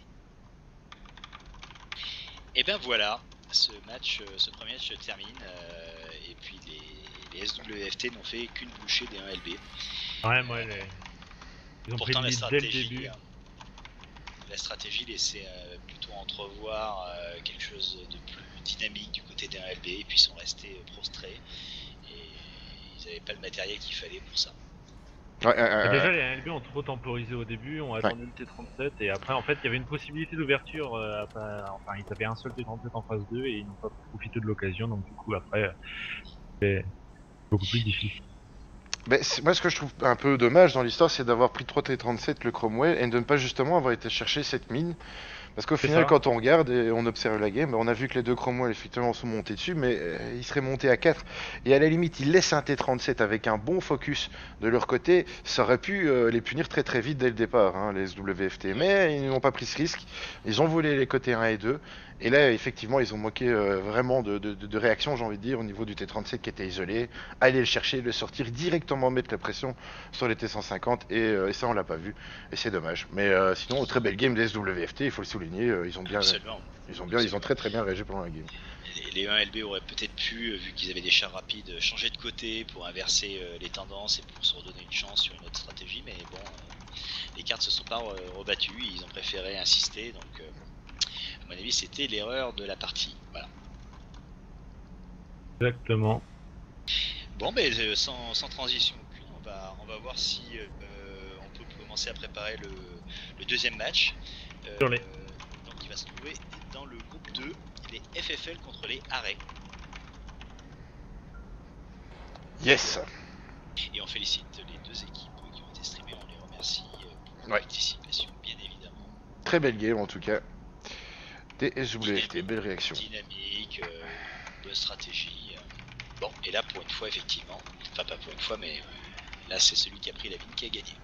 Et ben voilà, ce premier match se termine, et puis les SWFT n'ont fait qu'une bouchée des 1LB. Ouais, moi, ils ont Pourtant pris le lead dès le début. la stratégie laissait plutôt entrevoir quelque chose de plus dynamique du côté des 1LB, et puis ils sont restés prostrés, et ils n'avaient pas le matériel qu'il fallait pour ça. Ouais, Déjà, les LB ont trop temporisé au début, ont attendu le T37, et après, en fait, il y avait une possibilité d'ouverture. Enfin, ils avaient un seul T37 en phase 2 et ils n'ont pas profité de l'occasion, donc du coup, après, c'est beaucoup plus difficile. Mais moi, ce que je trouve un peu dommage dans l'histoire, c'est d'avoir pris 3 T37 le Cromwell et de ne pas justement avoir été chercher cette mine. Parce qu'au C'est final, ça. quand on regarde et on observe la game, on a vu que les deux Cromwell effectivement sont montés dessus, mais ils seraient montés à 4. Et à la limite, ils laissent un T37 avec un bon focus de leur côté. Ça aurait pu les punir très très vite dès le départ, hein, les WFT. Mais ils n'ont pas pris ce risque. Ils ont volé les côtés 1 et 2. Et là, effectivement, ils ont manqué vraiment de réaction, j'ai envie de dire, au niveau du T37 qui était isolé. Aller le chercher, le sortir, directement mettre la pression sur les T150. Et ça, on l'a pas vu. Et c'est dommage. Mais sinon, très belle game des SWFT, il faut le souligner. Ils ont très très bien réagi pendant la game. Les 1LB auraient peut-être pu, vu qu'ils avaient des chars rapides, changer de côté pour inverser les tendances et pour se redonner une chance sur une autre stratégie, mais bon, les cartes se sont pas rebattues, ils ont préféré insister, donc à mon avis c'était l'erreur de la partie. Voilà. Exactement. Bon, mais sans transition aucune, on va voir si on peut commencer à préparer le deuxième match. Sur les- Donc il va se trouver dans le groupe 2, les FFL contre les Arrêts. Yes. Et on félicite les deux équipes qui ont été streamées, on les remercie pour leur Ouais. participation, bien évidemment. Très belle game en tout cas. Des SWFT, belle réaction. Dynamique, bonne stratégie. Bon, et là pour une fois, effectivement, enfin pas pour une fois, mais là c'est celui qui a pris la mine qui a gagné.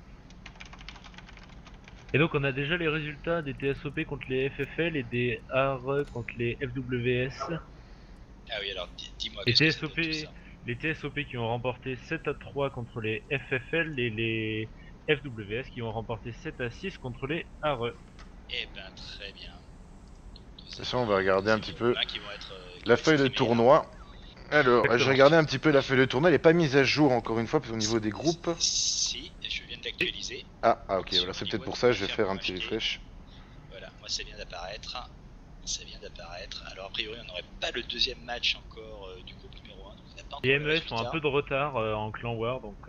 Et donc, on a déjà les résultats des TSOP contre les FFL et des ARE contre les FWS. Ah oui, alors dis-moi. Les qu'est-ce que ça TSOP, donne, tout ça les TSOP qui ont remporté 7-3 contre les FFL et les FWS qui ont remporté 7-6 contre les ARE. Eh ben très bien. C'est ça, on va regarder un petit peu qui vont être, qui la vont feuille de streamer, tournoi. Alors, Exactement. j'ai regardé un petit peu la feuille de tournoi, elle n'est pas mise à jour encore une fois, parce qu'au niveau des groupes. Si, je viens de l'actualiser. Ah, ok, voilà, c'est peut-être pour ça, je vais faire un petit refresh. Voilà, moi ça vient d'apparaître. ça vient d'apparaître. Alors a priori on n'aurait pas le deuxième match encore du groupe numéro 1, donc on n'a pas encore Les le MES ont un résultat. peu de retard en clan war, donc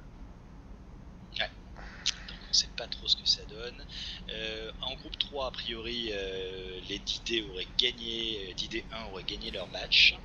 Donc on sait pas trop ce que ça donne. En groupe 3 a priori les DD auraient gagné, DD 1 auraient gagné leur match.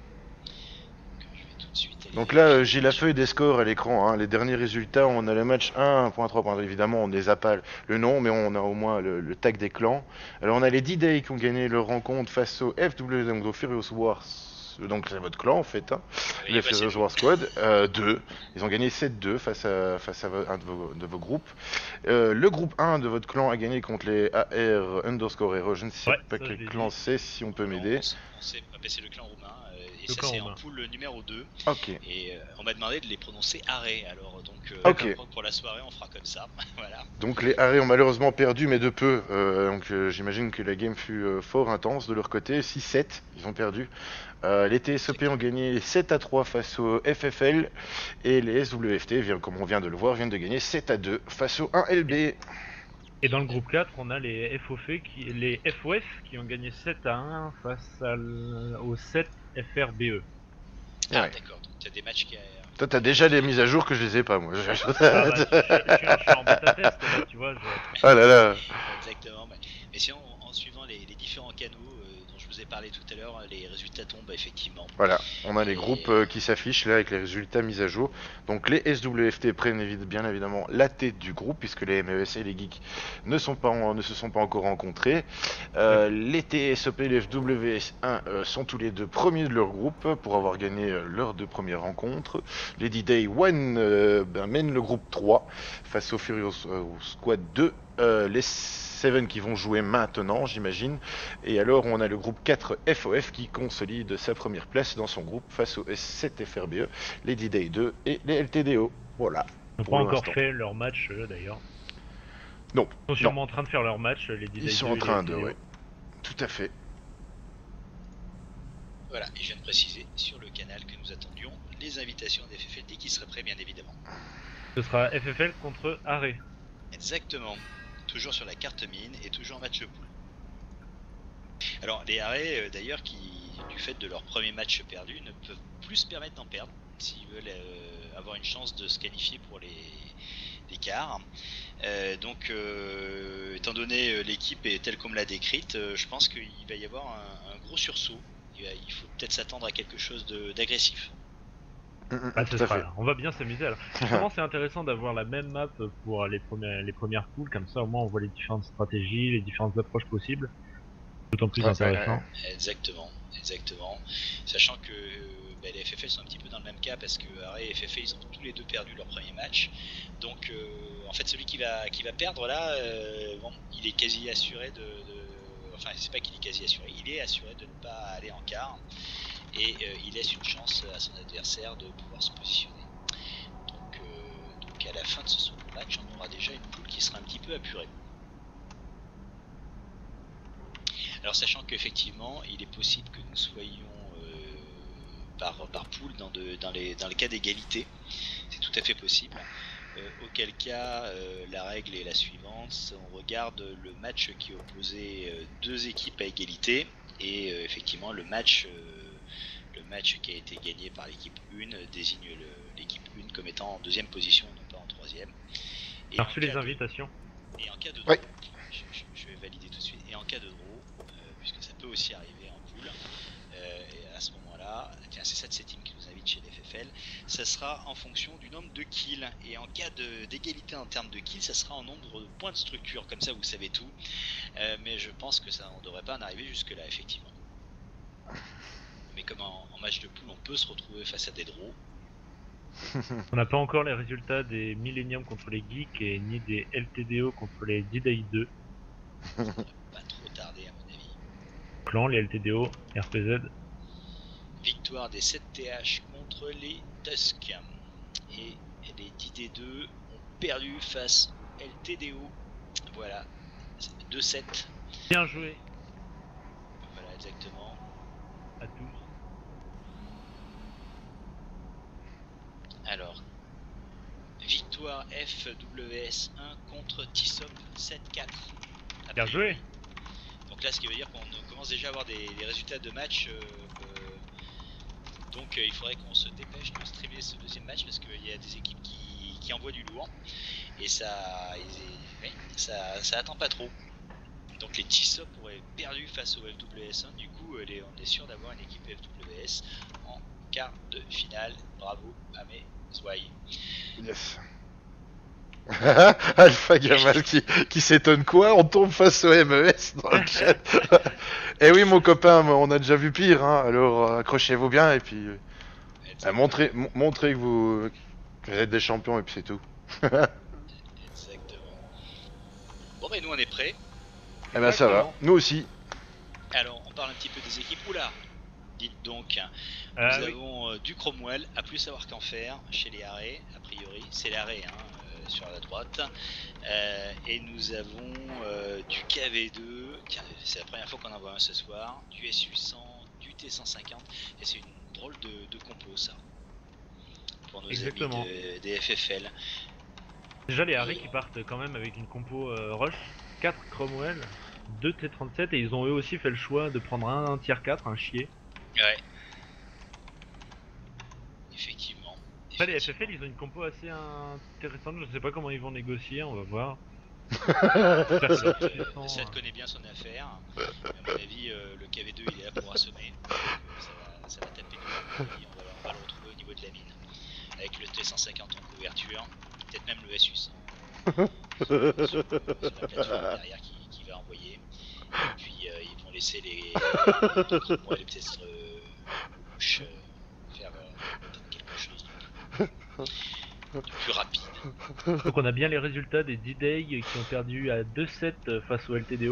Donc, je vais tout de suite aller Donc là, vérifier. j'ai la feuille des scores à l'écran. Hein. Les derniers résultats, on a le match 1.3. Évidemment, on ne les a pas le nom, mais on a au moins le tag des clans. Alors, on a les D-Day qui ont gagné leur rencontre face au FW, donc au Furious Wars. Donc, c'est votre clan en fait. Hein. Oui, Les bah, c'est Furious nous. War Squad. 2. Ils ont gagné 7-2 face à un de vos groupes. Le groupe 1 de votre clan a gagné contre les AR_ Hero. Je ne sais Ouais, pas ça, quel je l'ai clan dit. c'est, si on peut Non, m'aider. c'est le clan roumain, et Le ça clan c'est roumain. en pool numéro 2. Ok. Et on m'a demandé de les prononcer arrêt, alors donc Ok. je crois que pour la soirée on fera comme ça. Voilà. Donc les Harry ont malheureusement perdu, mais de peu. J'imagine que la game fut fort intense de leur côté. 6-7, ils ont perdu. Les TSOP ont gagné 7-3 face au FFL. Et les SWFT, comme on vient de le voir, viennent de gagner 7-2 face au 1LB. Et dans le groupe 4, on a les les FOF qui ont gagné 7-1 face au 7 FRBE. Ah Ouais. d'accord, donc t'as des matchs qui... Toi, t'as déjà des mises à jour que je les ai pas, moi. Ah bah, je suis en bêta test là, tu vois. Ah là là. Exactement, mais sinon en suivant les différents canaux dont je vous ai parlé tout à l'heure, les résultats tombent effectivement. Voilà, on a les groupes qui s'affichent là avec les résultats mis à jour. Donc les SWFT prennent bien évidemment la tête du groupe puisque les MES et les geeks ne se sont pas encore rencontrés. Les TSOP et les FWS1 sont tous les deux premiers de leur groupe pour avoir gagné leurs 2 premières rencontres. Les D-Day 1 mènent le groupe 3 face au Furious Squad 2. Les 7 qui vont jouer maintenant, j'imagine. Et alors, on a le groupe 4 FOF qui consolide sa première place dans son groupe face au S7 FRBE, les D-Day 2 et les LTDO. Voilà. Ils n'ont Pour pas encore l'instant. fait leur match d'ailleurs. Non. Ils sont sûrement en train de faire leur match, les Ils DD2 sont et en les train de, LTDO. ouais. Tout à fait. Voilà, et je viens de préciser sur le canal que nous attendions les invitations des FFLD qui seraient prêts bien évidemment. Ce sera FFL contre Arrêt. Exactement, toujours sur la carte mine et toujours match pool. Alors les arrêts d'ailleurs qui, du fait de leur premier match perdu, ne peuvent plus se permettre d'en perdre s'ils veulent avoir une chance de se qualifier pour les quarts. Donc étant donné l'équipe est telle qu'on me l'a décrite, je pense qu'il va y avoir un gros sursaut. Il faut peut-être s'attendre à quelque chose d'agressif. Ah, tout à fait. On va bien s'amuser alors. Justement, c'est intéressant d'avoir la même map pour les premières poules, comme ça au moins on voit les différentes stratégies, les différentes approches possibles. D'autant plus intéressant. Exactement. Sachant que les FFL sont un petit peu dans le même cas parce que Arrêt et FFL ils ont tous les deux perdu leur premier match. Donc en fait celui qui va perdre là, bon, il est quasi assuré enfin c'est pas qu'il est quasi assuré, il est assuré de ne pas aller en quart. Et il laisse une chance à son adversaire de pouvoir se positionner. Donc à la fin de ce second match, on aura déjà une poule qui sera un petit peu apurée. Alors sachant qu'effectivement, il est possible que nous soyons par poule dans le cas d'égalité, c'est tout à fait possible. Auquel cas, la règle est la suivante, on regarde le match qui opposait 2 équipes à égalité, et effectivement le match qui a été gagné par l'équipe 1 désigne l'équipe 1 comme étant en 2ème position, non pas en 3ème. On a reçu les invitations. Et en cas de draw, Ouais. je vais valider tout de suite, et en cas de draw, puisque ça peut aussi arriver en pool, et à ce moment-là, tiens c'est cette team qui nous invite chez l'FFL, ça sera en fonction du nombre de kills, et en cas d'égalité en termes de kills, ça sera en nombre de points de structure, comme ça vous savez tout, mais je pense que ça on devrait pas en arriver jusque là effectivement. Mais comme en match de poule, on peut se retrouver face à des draws. On n'a pas encore les résultats des Millennium contre les Geeks et ni des LTDO contre les D-Day 2. Ça va pas trop tarder à mon avis. Clan, les LTDO, RPZ. Victoire des 7TH contre les Tusk. Et les 10D2 ont perdu face au LTDO. Voilà, 2-7. Bien joué Voilà, exactement. à tous. Alors, victoire FWS1 contre Tissop 7-4. Bien joué. Donc Donc là, ce qui veut dire qu'on commence déjà à avoir des résultats de match. Donc il faudrait qu'on se dépêche de streamer ce deuxième match parce qu'il y a des équipes qui envoient du lourd et ça attend pas trop. Donc les T-Sop auraient perdu face au FWS1, du coup on est sûr d'avoir une équipe FWS en quart de finale. Bravo à mes Zwei. Yes. Alpha Gamal qui s'étonne quoi? On tombe face au MES dans le chat. Eh oui mon copain, on a déjà vu pire, hein. Alors accrochez-vous bien et puis montrez que vous êtes des champions et puis c'est tout. Exactement. Bon mais nous on est prêts. Eh ben ça va, nous aussi. Alors on parle un petit peu des équipes. Oula, dites donc, nous avons du Cromwell à plus savoir qu'en faire chez les Harrés, a priori, c'est l'Arrêt sur la droite. Et nous avons du KV2, c'est la première fois qu'on en voit un ce soir, du SU100, du T150, et c'est une drôle de compo ça, pour nos Exactement. amis des FFL. Déjà les Harry qui partent quand même avec une compo rush, 4 Cromwell, 2 T37 et ils ont eux aussi fait le choix de prendre un tier 4, un chier. Ouais. Effectivement. Après les FFL ils ont une compo assez intéressante, je sais pas comment ils vont négocier, on va voir. Seth connaît bien son affaire, mais à mon avis le KV2 il est là pour assommer, ça va taper du on va le retrouver au niveau de la mine, avec le T150 en couverture, peut-être même le SU100 sur la plateforme derrière qui va envoyer, et puis ils vont laisser les peut-être gauche faire peut-être quelque chose de plus rapide. Donc on a bien les résultats des D-Day qui ont perdu à 2-7 face au LTDO.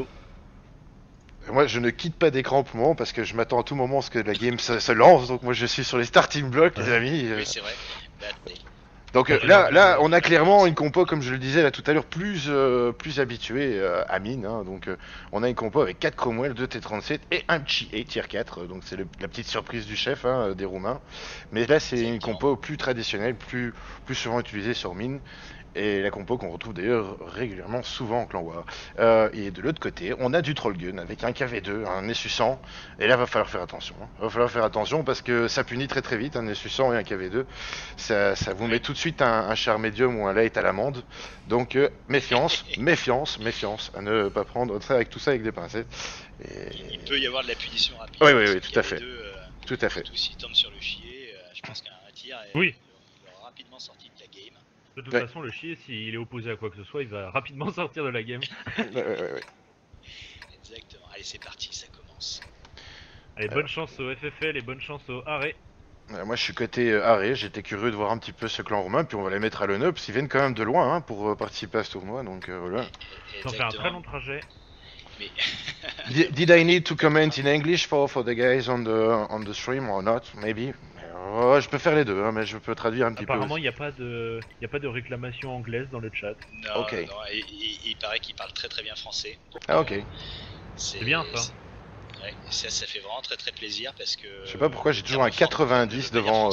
Moi je ne quitte pas d'écran pour le moment parce que je m'attends à tout moment à ce que la game se lance, donc moi je suis sur les starting blocks les amis. Oui c'est vrai. Donc là on a clairement une compo comme je le disais là tout à l'heure plus habituée à mine, hein. Donc on a une compo avec 4 Cromwell, 2 T37 et un Chi tier 4, donc c'est la petite surprise du chef hein, des Roumains. Mais là c'est une compo plus traditionnelle, plus souvent utilisée sur mine. Et la compo qu'on retrouve d'ailleurs régulièrement souvent en clan War. Et de l'autre côté, on a du Trollgun avec un KV2, un SU100. Et là, va falloir faire attention. Hein. Va falloir faire attention parce que ça punit très très vite, un SU100 et un KV2. Ça vous met tout de suite un char médium ou un light à l'amende. Donc méfiance, méfiance, méfiance à ne pas prendre ça avec tout ça avec des pincettes. Et... Il peut y avoir de la punition rapide. Oui, tout à fait. Tout à fait. Surtout s'il tombe sur le chier, je pense qu'un tir oui. il aura rapidement sorti de la game. De toute façon, le chier, s'il est opposé à quoi que ce soit, il va rapidement sortir de la game. Ouais. Exactement. Allez, c'est parti, ça commence. Allez, bonne chance au FFL et bonne chance au Harré. Moi je suis côté Harré, j'étais curieux de voir un petit peu ce clan roumain, puis on va les mettre à l'honneur, parce qu'ils viennent quand même de loin hein, pour participer à ce tournoi, donc voilà. Ils ont fait un très long trajet. Mais... Did I need to comment in English for the guys on the stream or not? Maybe. Je peux faire les deux, hein, mais je peux traduire un petit peu. Apparemment, il n'y a pas de réclamation anglaise dans le chat. Non, ok. Non, il paraît qu'il parle très très bien français. Ah ok. C'est bien ça. Ouais, ça fait vraiment très très plaisir parce que... Je sais pas pourquoi j'ai toujours un 90 devant...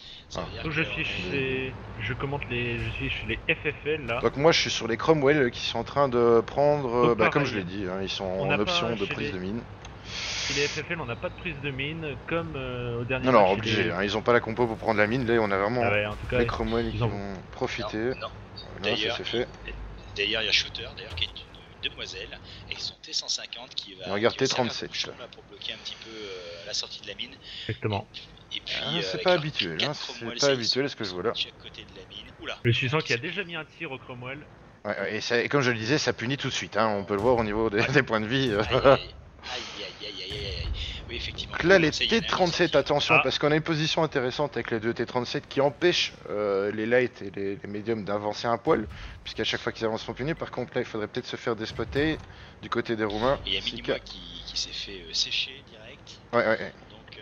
Je commente je suis chez les FFL là. Donc moi je suis sur les Cromwell qui sont en train de prendre, comme je l'ai dit, hein, ils sont en option de prise de mine. Chez les FFL on n'a pas de prise de mine comme au dernier match. Non, obligé, hein, ils ont pas la compo pour prendre la mine, là on a vraiment en tout cas, les Cromwell qui vont profiter. Non. Là ça c'est fait. D'ailleurs il y a Shooter qui est une demoiselle et son T150 qui va... Regarde T37 là pour bloquer un petit peu la sortie de la mine. Exactement. Et puis, c'est pas habituel, hein, c'est pas habituel ce que je vois là. Le 600 qui a déjà mis un tir au Cromwell. Ouais, et comme je le disais, ça punit tout de suite, hein, on peut le voir au niveau des points de vie. Aïe. Oui, effectivement. Donc là, les T37, attention, parce qu'on a une position intéressante avec les deux T37 qui empêchent les light et les médiums d'avancer un poil, puisqu'à chaque fois qu'ils avancent sont punis. Par contre, là, il faudrait peut-être se faire despoter du côté des Roumains. Et il y a Minimois qui s'est fait sécher direct. Ouais. Donc,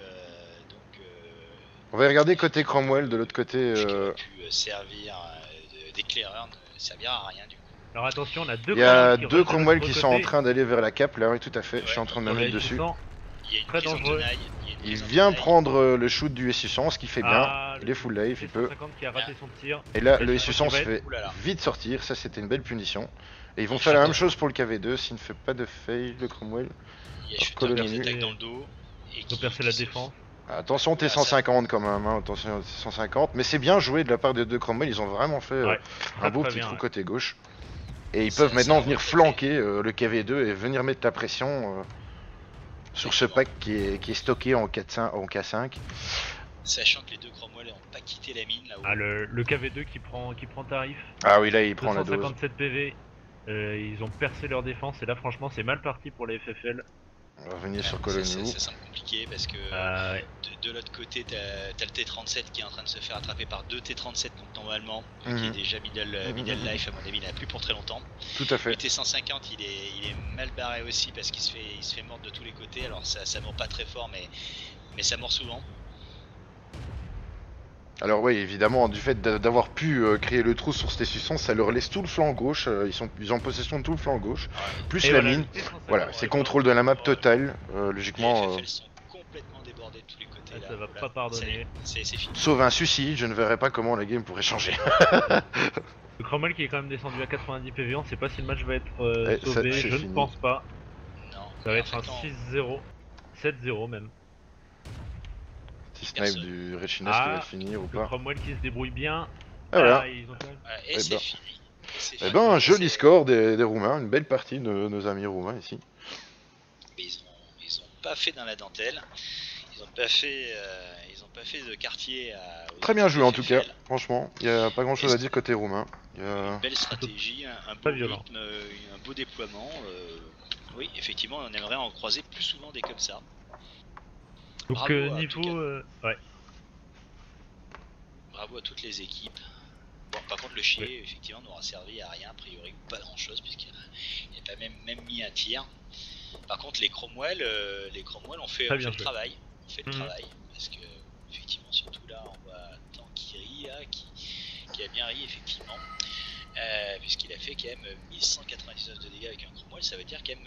on va regarder côté Cromwell, de l'autre côté. Ce qui aurait pu servir d'éclaireur ne servira à rien du coup. Alors attention, on a deux. Il y a deux Cromwell qui sont en train d'aller vers la cape là, oui tout à fait, je suis en train de me mettre dessus. Il y a une très dangereux. Il vient prendre le shoot du SU100, ce qui fait bien, il est full life, il peut. Qui a raté son tir. Et là le SU100 se fait vite sortir, ça c'était une belle punition. Et ils vont faire la même chose pour le KV2 s'il ne fait pas de fail, le Cromwell. Il y a Alors, Shooter Colonie. qui attaque dans le dos. Et Ils ont percé la défense. Attention T150 quand même, hein, attention T150. Mais c'est bien joué de la part des deux Cromwell, ils ont vraiment fait Ouais, un beau très petit bien, trou ouais. côté gauche. Et ils Ça- peuvent maintenant ça venir va être flanquer le KV2 et venir mettre la pression sur ce pack qui est stocké en K5. Sachant que les deux Cromwell n'ont pas quitté la mine là-haut. Ah, le KV2 qui prend tarif. Ah oui, là il prend la dose. 257 PV. Ils ont percé leur défense et là franchement c'est mal parti pour les FFL. On va revenir sur Ça Colonial. semble compliqué parce que Ouais. de l'autre côté, t'as le T37 qui est en train de se faire attraper par deux T37, donc normalement, qui est Mhm. déjà middle life, à mon avis, il n'a plus pour très longtemps. Tout à Le fait. T150, il est mal barré aussi parce qu'il se fait mordre de tous les côtés. Alors ça mord pas très fort, mais ça mord souvent. Alors oui, évidemment, du fait d'avoir pu créer le trou sur ces T600, ça leur laisse tout le flanc gauche, ils ont possession de tout le flanc gauche, plus Et la voilà, mine. le T150, Voilà, ouais, c'est contrôle de la map totale, Les logiquement. FFL sont complètement débordés de tous les côtés. Ah, là. ça va Voilà. pas pardonner. C'est fini. Sauf un suicide, je ne verrai pas comment la game pourrait changer. Le Cromwell qui est quand même descendu à 90 PV, on sait pas si le match va être Eh, ça, sauvé, c'est je fini. ne pense pas. Non. Ça va Et être en un fait, non. 6-0, 7-0 même. Petit snipe Personne. du Rechinas qui va Ah, le finir ou Le pas. Cromwell qui se débrouille bien. Ah voilà. Ils ont quand même... Voilà, et Eh c'est ben. fini. C'est Eh fini. ben, un joli C'est- score des Roumains, une belle partie de nos amis roumains ici. Mais ils ont pas fait dans la dentelle. Ils ont pas fait de quartier à. Très bien joué en tout cas, FFL. franchement, il n'y a pas grand chose à dire côté roumain. Une belle stratégie, un beau Pas violent. rythme, un beau déploiement. Oui, effectivement, on aimerait en croiser plus souvent des comme ça. Donc Bravo à niveau... tout ouais. Bravo à toutes les équipes. Bon, par contre, le chier, effectivement, n'aura servi à rien, a priori, ou pas grand chose, puisqu'il n'a pas même mis un tir. Par contre, les Cromwell ont fait, Très ont bien fait le joué. travail. Mhm. Parce que, effectivement, surtout là, on voit Tankiri là, qui a bien ri, effectivement. Puisqu'il a fait quand même 1199 de dégâts avec un Cromwell, ça veut dire quand même.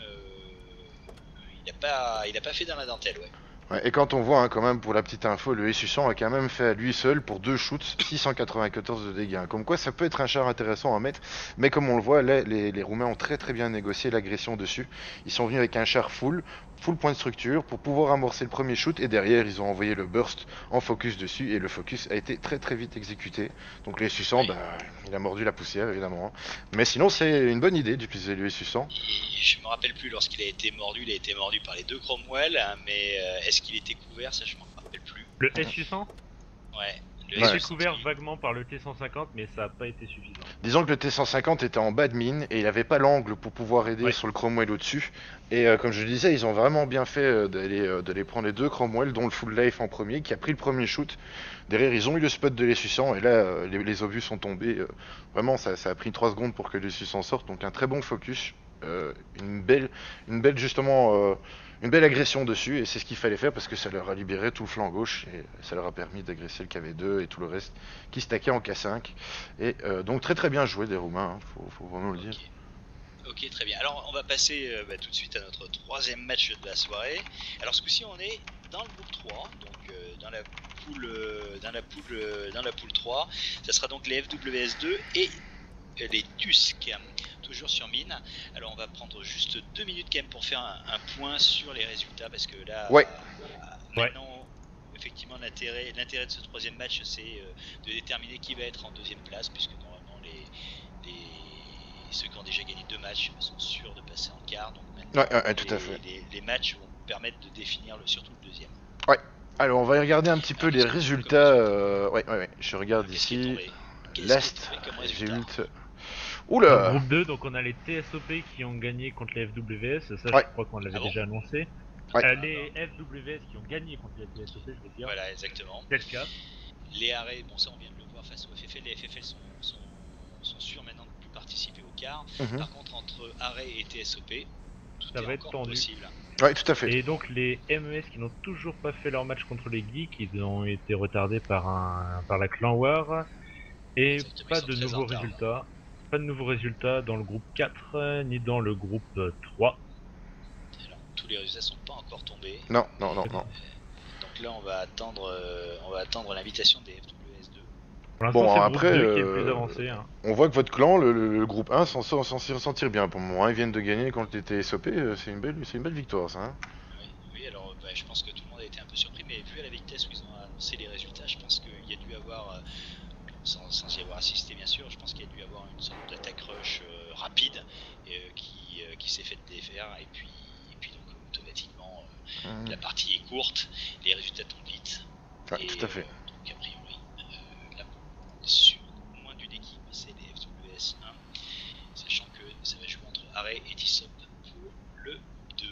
Il a pas fait dans la dentelle, ouais. Ouais, et quand on voit quand même pour la petite info, le Essusan a quand même fait à lui seul pour 2 shoots 694 de dégâts. Comme quoi ça peut être un char intéressant à mettre, mais comme on le voit, là, les Roumains ont très bien négocié l'agression dessus. Ils sont venus avec un char full point de structure pour pouvoir amorcer le premier shoot et derrière ils ont envoyé le burst en focus dessus et le focus a été très vite exécuté. Donc le Essusan, Oui. il a mordu la poussière évidemment. Mais sinon c'est une bonne idée d'utiliser le Essusan. Je me rappelle plus lorsqu'il a été mordu, il a été mordu par les deux Cromwell, hein, mais est-ce qu'il était couvert, ça je m'en rappelle plus. Le S800 Ouais. Le il Ouais. était S800, couvert il- vaguement par le T150, mais ça n'a pas été suffisant. Disons que le T150 était en bas de mine et il avait pas l'angle pour pouvoir aider Ouais. sur le Cromwell au-dessus. Et comme je disais, ils ont vraiment bien fait d'aller prendre les deux Cromwell, dont le full life en premier, qui a pris le premier shoot. Derrière, ils ont eu le spot de l'Essusan et là, les obus sont tombés. Vraiment, ça a pris 3 secondes pour que l'Essusan sorte. Donc un très bon focus, une belle justement. Une belle agression dessus et c'est ce qu'il fallait faire parce que ça leur a libéré tout le flanc gauche et ça leur a permis d'agresser le KV2 et tout le reste qui stackait en K5 et donc très bien joué des Roumains, hein, faut vraiment le dire. Ok, très bien. Alors on va passer tout de suite à notre troisième match de la soirée. Alors ce coup-ci on est dans le groupe 3, donc dans la poule 3. Ça sera donc les FWS2 et les Tusk, toujours sur mine. Alors on va prendre juste 2 minutes quand même pour faire un point sur les résultats parce que là, Ouais. maintenant, effectivement l'intérêt de ce troisième match c'est de déterminer qui va être en deuxième place puisque normalement ceux qui ont déjà gagné 2 matchs sont sûrs de passer en quart. Donc maintenant, Ouais, tout à fait. les matchs vont permettre de définir surtout le deuxième. Alors on va regarder un petit peu les résultats. Ouais, je regarde Qu'est-ce qui est ici. tombé Last comme résultat résulte. Dans le Oula. groupe 2, donc on a les TSOP qui ont gagné contre les FWS, ça Ouais. je crois qu'on l'avait Ah bon déjà annoncé. Ouais. Les FWS qui ont gagné contre les TSOP, je veux dire. Voilà, exactement. C'est le cas. Les arrêts, bon ça on vient de le voir face au FFL, les FFL sont sûrs maintenant de ne plus participer au quart. Mhm. Par contre entre arrêt et TSOP, tout Ça est va être encore tendu. possible. Ouais, tout à fait. Et donc les MES qui n'ont toujours pas fait leur match contre les Geeks, ils ont été retardés par la Clan War. Et Exactement, pas ils sont de très en nouveaux retard. résultats. Pas de nouveaux résultats dans le groupe 4, ni dans le groupe 3. Alors, tous les résultats sont pas encore tombés. Non. Donc là on va attendre l'invitation des FWS2. Pour l'instant, Bon, c'est le après, groupe 2 qui est le plus avancé. Hein. On voit que votre clan, le groupe 1, s'en ressentir bien pour le moment. Ils viennent de gagner contre les TSOP, c'est une belle victoire ça. Hein. Oui, alors je pense que tout le monde a été un peu surpris, mais vu à la vitesse où ils ont annoncé les résultats, je pense qu'il y a dû avoir, sans y avoir assisté bien sûr, je pense qu'il y a dû avoir une sorte d'attaque rush rapide qui s'est fait défaire, et puis donc automatiquement la partie est courte, les résultats tombent vite. Ouais, et, tout à fait. Donc a priori, là, sur moins d'une équipe, c'est les FWS 1, sachant que ça va jouer entre Arrêt et Tissop pour le 2.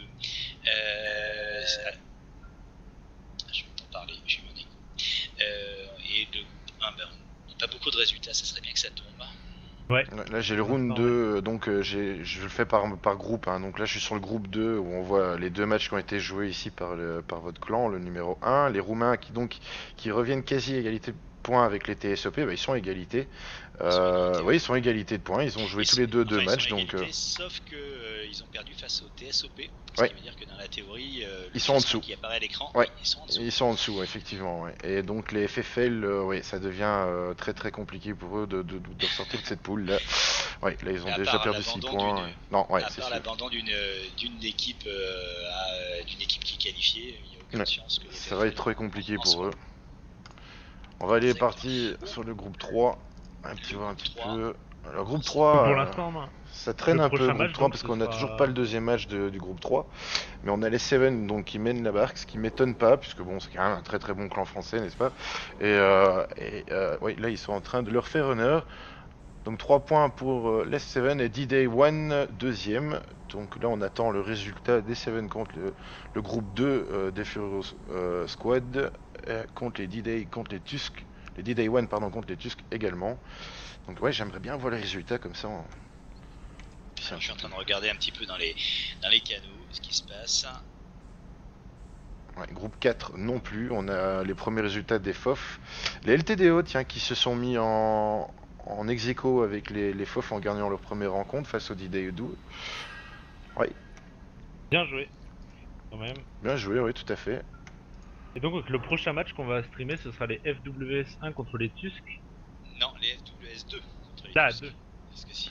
Je m'entends parler, j'ai eu mon écho. Et le 1, ben, on n'a pas beaucoup de résultats, ça serait bien que ça tombe. Ouais. Là j'ai le round 2, donc je le fais par groupe. Hein. Donc là je suis sur le groupe 2 où on voit les deux matchs qui ont été joués ici par votre clan, le numéro 1. Les Roumains qui reviennent quasi à égalité de points avec les TSOP, bah, ils sont à égalité. Oui, ils sont à égalité de points, ils ont joué tous les deux matchs. Donc, sauf que ils ont perdu face au TSOP, ce ouais. qui veut dire que dans la théorie, ils sont en dessous. Qui apparaît à l'écran, ouais. Ils sont en dessous. Ils sont en dessous, effectivement. Ouais. Et donc les FFL, oui, ça devient très très compliqué pour eux de ressortir de cette poule là. Ouais, là ils ont déjà perdu 6 points. Non, ouais, c'est sûr. À part l'abandon d'une équipe qui est qualifiée, il n'y a aucune chance que. Ça va être très compliqué pour eux. On va aller partir sur le groupe 3. Un petit peu. Le groupe 3, pour l'instant, ça traîne un peu le groupe 3 parce qu'on n'a toujours pas le deuxième match du groupe 3. Mais on a les Seven donc, qui mènent la barque, ce qui m'étonne pas, puisque bon, c'est quand même un très très bon clan français, n'est-ce pas? Oui, là ils sont en train de leur faire honneur. Donc 3 points pour les Seven et D-Day 1 deuxième. Donc là on attend le résultat des Seven contre le groupe 2 des Furious Squad, contre les D-Day, contre les Tusks. Les D-Day 1 pardon, contre les Tusks également. Donc ouais, j'aimerais bien voir les résultats comme ça. Alors, je suis en train de regarder un petit peu dans les canaux ce qui se passe. Ouais, groupe 4 non plus, on a les premiers résultats des FOF. Les LTDO, tiens, qui se sont mis en ex-aequo avec les FOF en gagnant leur première rencontre face au D-Day 2. Ouais. Bien joué, quand même. Bien joué, oui, tout à fait. Et donc le prochain match qu'on va streamer, ce sera les FWS 1 contre les Tusks. Non, les FWS 2 contre les Tusks. 2. Parce que si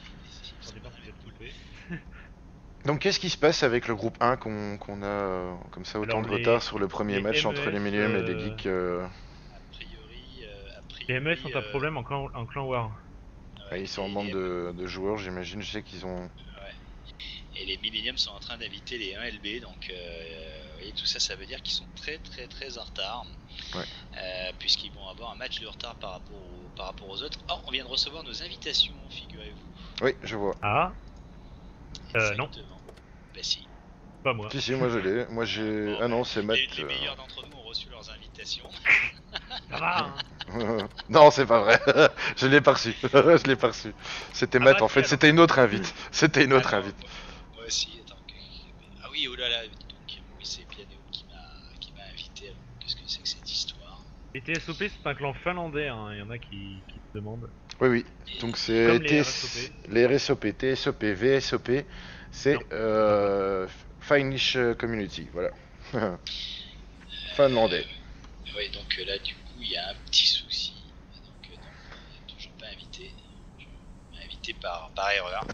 donc qu'est-ce qui se passe avec le groupe 1 qu'on a comme ça autant de retard sur le premier match entre les Millennium et les Geeks A priori, les MES ont un problème en clan war. Ouais, ils sont en manque de joueurs, j'imagine. Je sais qu'ils ont... Ouais. Et les Millennium sont en train d'inviter les 1LB, donc et tout ça, ça veut dire qu'ils sont très en retard. Ouais. Puisqu'ils vont avoir un match de retard par rapport aux autres. Oh, on vient de recevoir nos invitations, figurez-vous. Oui, je vois. Ah non. Bah si. Pas moi. Si, moi je l'ai. Moi j'ai... Ah non, c'est Matt. Les meilleurs d'entre nous ont reçu leurs invitations. Ça va, hein. Non, c'est pas vrai. Je l'ai pas reçu. Je l'ai pas reçu. C'était Matt, bah, en fait. alors. C'était une autre invite. C'était une autre invite. Moi aussi, attends. Ah oui, oh là là. Donc, oui, c'est Piano qui m'a invité. Alors, qu'est-ce que c'est que cette histoire? Les TSOP, c'est un clan finlandais, hein. Il y en a qui se demandent. Oui, oui. Donc c'est les RSOP, TSOP, VSOP. C'est Finnish Community. Voilà. Finlandais. Oui, donc là, du coup, il y a un petit souci. Donc, non, il n'est toujours pas invité. Je m'ai invité par erreur.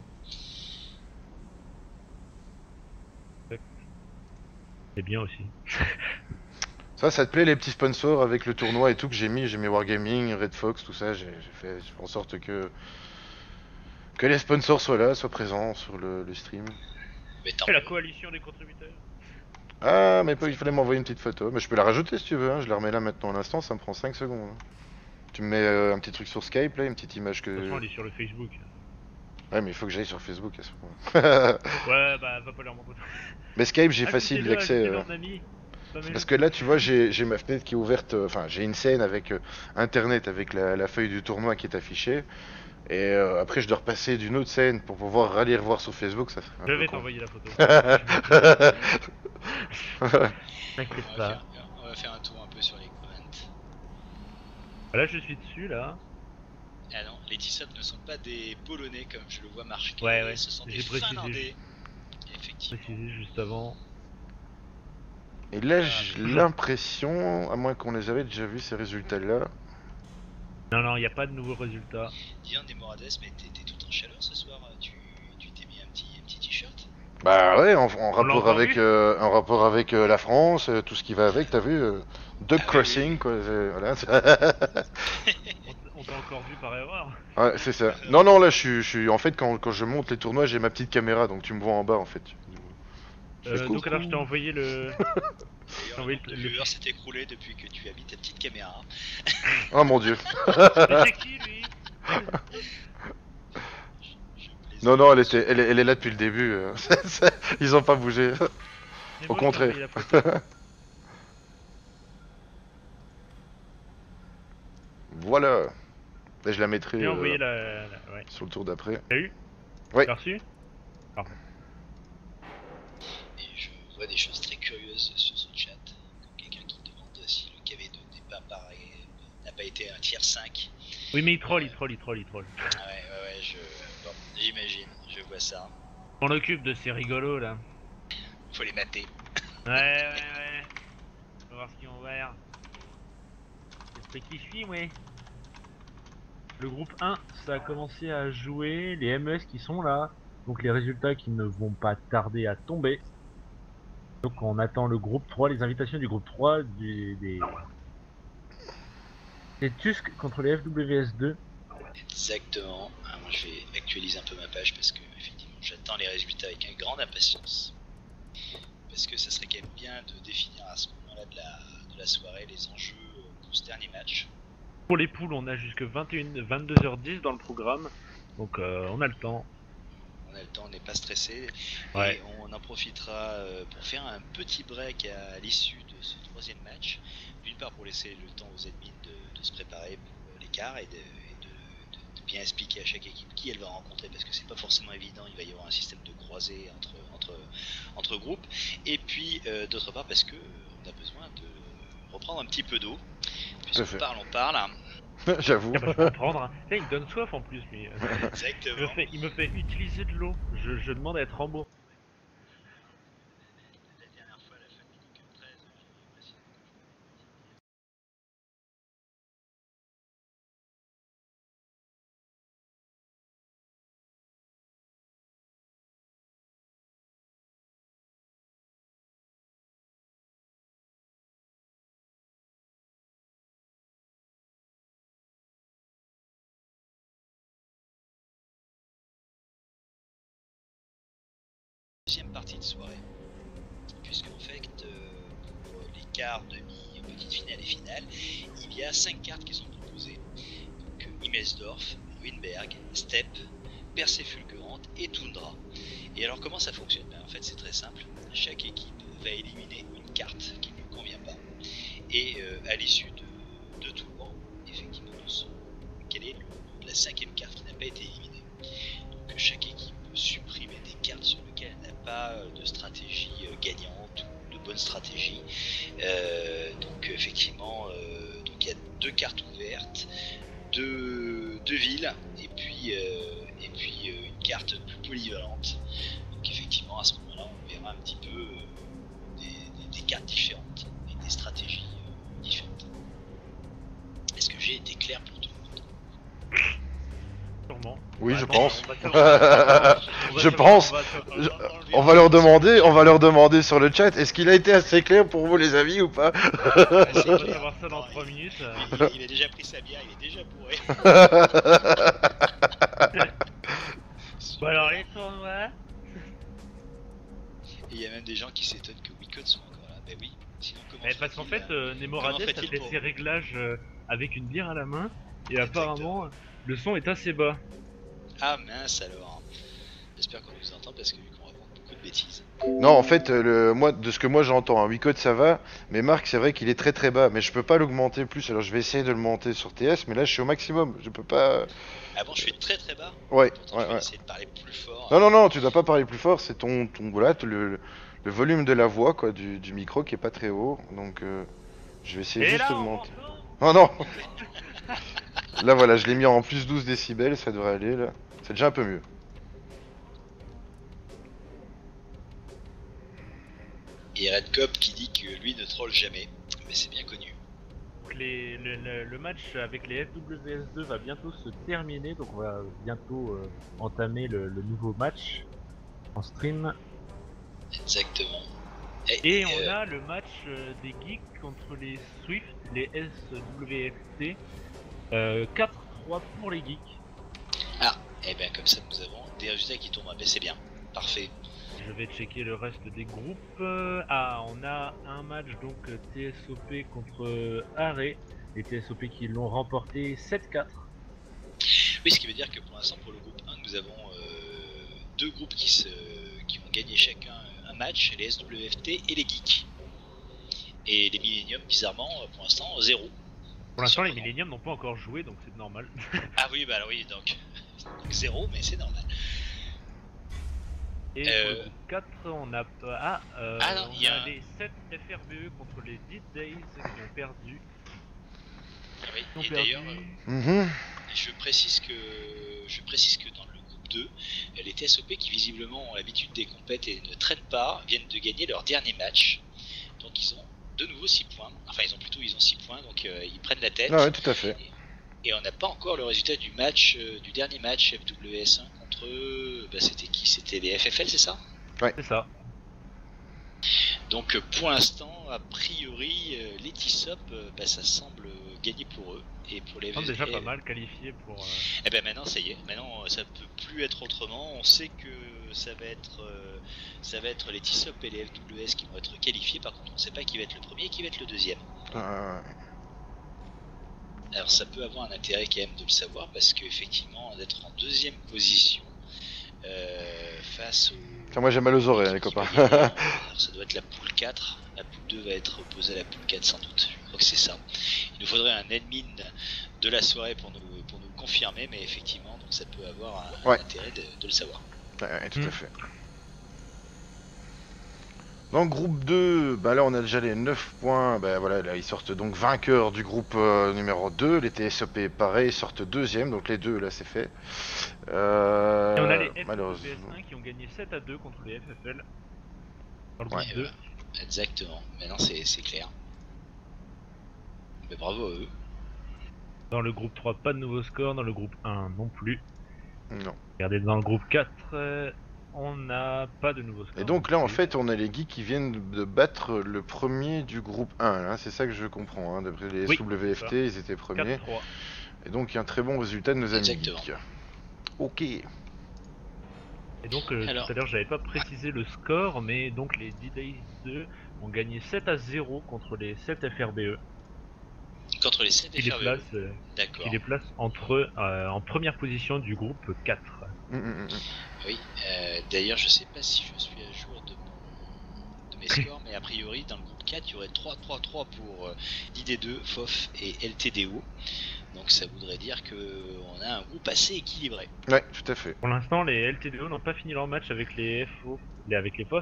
C'est bien aussi. Ça te plaît les petits sponsors avec le tournoi et tout que j'ai mis Wargaming, Red Fox, tout ça, j'ai fait en sorte que les sponsors soient là, soient présents sur le stream. Mais C'est la coalition des contributeurs. Ah, mais il fallait m'envoyer une petite photo, mais je peux la rajouter si tu veux, hein. Je la remets là maintenant à l'instant, ça me prend 5 secondes. Hein. Tu me mets un petit truc sur Skype là, une petite image que... De toute façon, elle est sur le Facebook. Ouais, mais il faut que j'aille sur Facebook à ce moment. Ouais, bah va pas leur montrer. Mais Skype, j'ai facile l'accès. Parce que là, tu vois, j'ai ma fenêtre qui est ouverte. Enfin, j'ai une scène avec internet, avec la feuille du tournoi qui est affichée. Et après, je dois repasser d'une autre scène pour pouvoir aller revoir sur Facebook. Ça serait un Je peu vais con. t'envoyer la photo. T'inquiète on pas. va faire un tour un peu sur les comments. Là, je suis dessus, là. Ah non, les Tissot ne sont pas des Polonais comme je le vois marqué. Ouais. Ce sont des J'ai précisé. Finlandais. Effectivement. Précisé juste avant. Et là, j'ai l'impression, à moins qu'on les avait déjà vus ces résultats-là. Non, il n'y a pas de nouveaux résultats. Dis donc, Morades, mais t'es tout en chaleur ce soir. Tu t'es mis un petit t-shirt? Bah ouais, en l'a rapport encore avec, vu en rapport avec la France, tout ce qui va avec, t'as vu, Duck Ah oui, Crossing, oui. quoi, voilà. On t'a encore vu par erreur. Ouais, c'est ça. Non, non, là, en fait, quand je monte les tournois, j'ai ma petite caméra, donc tu me vois en bas, en fait. Je fais Donc alors je t'ai coucou. envoyé le... D'ailleurs, le nombre de viewers s'est écroulé depuis que tu as mis ta petite caméra. Oh mon dieu. Mais c'est qui lui? Je plaisante. Non, non, elle est là depuis le début. Ils ont pas bougé. C'est Au moi qui t'ai contraire. envoyé la photo. Voilà. Là, je la mettrai J'ai envoyé ouais. sur le tour d'après. T'as eu? Ouais. T'as reçu? Parfait. Et je vois des choses très curieuses sur ce chat. Comme quelqu'un qui demande si le KV2 n'a pas été un tier 5. Oui mais il troll. Ah ouais, bon, j'imagine, je vois ça. On occupe de ces rigolos là. Faut les mater. Ouais. On va voir ce qu'ils vont faire. L'esprit qui suit, ouais. Le groupe 1, ça a commencé à jouer, les MES qui sont là, donc les résultats qui ne vont pas tarder à tomber. Donc on attend le groupe 3, les invitations du groupe 3 des Tusk contre les FWS2. Exactement. Ah, moi je vais actualiser un peu ma page parce que effectivement j'attends les résultats avec une grande impatience. Parce que ça serait quand même bien de définir à ce moment-là de la soirée les enjeux pour ce dernier match. Pour les poules, on a jusque 22h10 dans le programme, donc on a le temps. On a le temps, on n'est pas stressé. Ouais. Et on en profitera pour faire un petit break à l'issue de ce troisième match. D'une part pour laisser le temps aux admins de se préparer pour l'écart et de bien expliquer à chaque équipe qui elle va rencontrer, parce que c'est pas forcément évident, il va y avoir un système de croisée entre groupes. Et puis d'autre part parce que on a besoin de reprendre un petit peu d'eau. Puisqu'on parle. J'avoue. Ah bah, je peux comprendre. Hein. Là, il me donne soif en plus, lui. Exactement. Il me fait utiliser de l'eau. Je demande à être remboursé. La dernière fois, la famille Nickel 13, j'ai passé deuxième partie de soirée, puisque en fait pour les quarts, demi, petite finale et finale, il y a 5 cartes qui sont proposées. Donc Immelsdorf, Winberg, Steppe, Percée Fulgurante et Toundra. Et alors comment ça fonctionne? En fait c'est très simple, chaque équipe va éliminer une carte qui ne lui convient pas. Et à l'issue de 2 tours, effectivement nous saurons quelle est la 5ème carte qui n'a pas été éliminée. Donc chaque équipe peut supprimer des cartes sur lesquelles elle n'a pas de stratégie gagnante ou de bonne stratégie. Donc effectivement, donc il y a 2 cartes ouvertes, 2 villes et puis une carte plus polyvalente. Donc effectivement à ce moment-là on verra un petit peu des cartes différentes et des stratégies différentes. Est-ce que j'ai été clair pour tout le monde? Sûrement. Oui, je Attends, pense. Je pense. On va leur demander sur le chat, est-ce qu'il a été assez clair pour vous les amis ou pas? On va savoir ça dans 3 minutes. Il a déjà pris sa bière, il est déjà bourré. Bon alors les tournois. Et il y a même des gens qui s'étonnent que WeCode soit encore là. Bah oui, sinon comment Parce qu'en fait, ferait-il, Nemorades a ferait-il fait pour- ses réglages avec une bière à la main et Exactement. apparemment le son est assez bas. Ah mince alors. J'espère qu'on nous entend parce que vu qu'on raconte beaucoup de bêtises. Non, en fait, moi, de ce que moi j'entends, un WeCode ça va, mais Marc, c'est vrai qu'il est très très bas, mais je peux pas l'augmenter plus, alors je vais essayer de le monter sur TS, mais là je suis au maximum, je peux pas... Ah bon, je suis très très bas. Ouais, Pourtant, je vais essayer de parler plus fort. Non, non, non, tu dois pas parler plus fort, c'est ton voilà, le volume de la voix, quoi, du micro qui est pas très haut, donc je vais essayer Et juste là, d'augmenter. on Oh non. Là voilà, je l'ai mis en plus 12 décibels, ça devrait aller là, c'est déjà un peu mieux. Et Red Cop qui dit que lui ne troll jamais. Mais c'est bien connu. donc le match avec les FWS2 va bientôt se terminer, donc on va bientôt entamer le nouveau match en stream. Exactement. Et on a le match des geeks contre les Swift, les SWFT. 4-3 pour les geeks. Ah, et bien comme ça nous avons des résultats qui tombent. Mais c'est bien, parfait. Je vais checker le reste des groupes. Ah, on a un match donc TSOP contre Arrêt. Les TSOP qui l'ont remporté 7-4. Oui, ce qui veut dire que pour l'instant, pour le groupe 1, nous avons deux groupes qui ont gagné chacun un match, les SWFT et les geeks. Et les Millennium, bizarrement, pour l'instant, 0. Pour l'instant, les Millennium n'ont pas encore joué, donc c'est normal. Ah oui, bah alors oui, donc 0, mais c'est normal. Et pour le groupe 4, on a pas. non, on a les 7 FRBE contre les 10 Days qui ont perdu. Ah oui, Qui ont et perdu. d'ailleurs, je précise que dans le groupe 2, les TSOP qui visiblement ont l'habitude des compètes et ne traînent pas, viennent de gagner leur dernier match. Donc ils ont de nouveau 6 points. Enfin, ils ont 6 points, donc ils prennent la tête. Ah ouais, tout à fait. Et on n'a pas encore le résultat du match, du dernier match FWS1 contre. C'était qui? C'était les FFL, c'est ça? C'est ça. Donc pour l'instant, a priori, les TSOP, ça semble gagner pour eux. Et pour les déjà pas mal qualifié pour. Et ben maintenant, ça y est. Maintenant, ça peut plus être autrement. On sait que ça va être les TSOP et les FWS qui vont être qualifiés. Par contre, on sait pas qui va être le premier et qui va être le deuxième. Alors ça peut avoir un intérêt quand même de le savoir parce qu'effectivement d'être en deuxième position face au... Moi j'ai mal aux oreilles les copains. Alors, ça doit être la poule 4, la poule 2 va être opposée à la poule 4 sans doute, je crois que c'est ça. Il nous faudrait un admin de la soirée pour nous confirmer, mais effectivement donc ça peut avoir un intérêt de le savoir. Ouais, tout à fait. Dans le groupe 2, là on a déjà les 9 points, voilà, là ils sortent donc vainqueurs du groupe numéro 2, les TSOP pareil, sortent deuxième, donc les deux là c'est fait. Et on a les malheureusement. FWS1 qui ont gagné 7-2 contre les FFL. Dans le groupe 2. Voilà. Exactement, maintenant c'est clair. Mais bravo à eux. Dans le groupe 3, pas de nouveau score, dans le groupe 1 non plus. Non. Regardez, dans le groupe 4, on n'a pas de nouveau score. Et donc là en fait on a les geeks qui viennent de battre le premier du groupe 1, hein, c'est ça que je comprends, hein, d'après les SWFT ils étaient premiers. 4-3. Et donc il y a un très bon résultat de nos amis Exactement. geeks. Ok. Et donc tout à l'heure j'avais pas précisé le score, mais donc les D-Days 2 ont gagné 7-0 contre les 7 FRBE. Contre les 7 FRBE. D'accord. Qui les place entre en première position du groupe 4. Oui, d'ailleurs je sais pas si je suis à jour de mes scores, mais a priori dans le groupe 4 il y aurait 3-3-3 pour ID2, FOF et LTDO. Donc ça voudrait dire qu'on a un groupe assez équilibré. Ouais, tout à fait. Pour l'instant les LTDO n'ont pas fini leur match avec les FO, avec les POF.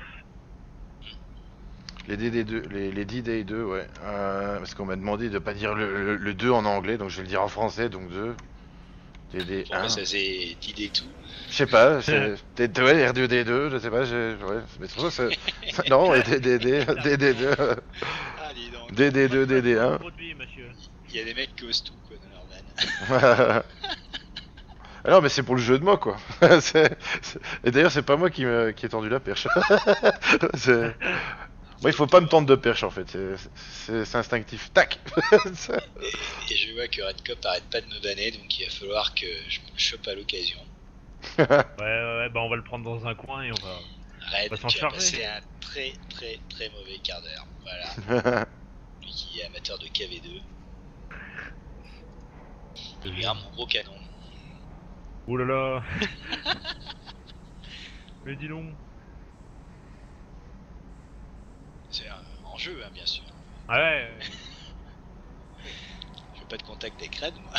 Les DD2, les D-Day 2, ouais. Parce qu'on m'a demandé de pas dire le 2 en anglais, donc je vais le dire en français, donc 2. DD1. Pour moi ça c'est DD tout. Je sais pas, c'est peut-être ouais, R2D2, je sais pas, ouais, mais c'est pour ça c'est... Non, DD2, Ah dis donc. DD2, DD1. Il y a des mecs qui osent tout quoi dans leur van. Alors mais c'est pour le jeu de mots quoi. Et d'ailleurs c'est pas moi qui ai tendu la perche. Moi il faut pas me tendre de perche en fait, c'est instinctif. Tac. Et je vois que Redcop arrête pas de me banner, donc il va falloir que je me chope à l'occasion. Ouais, on va le prendre dans un coin et on va s'en charger. Passer un très mauvais quart d'heure. Voilà. Lui qui est amateur de KV2. Il lui rame mon gros canon. Ouh là là. Mais dis donc. C'est un enjeu, hein, bien sûr. Ouais. Je veux pas de contact avec Red, moi.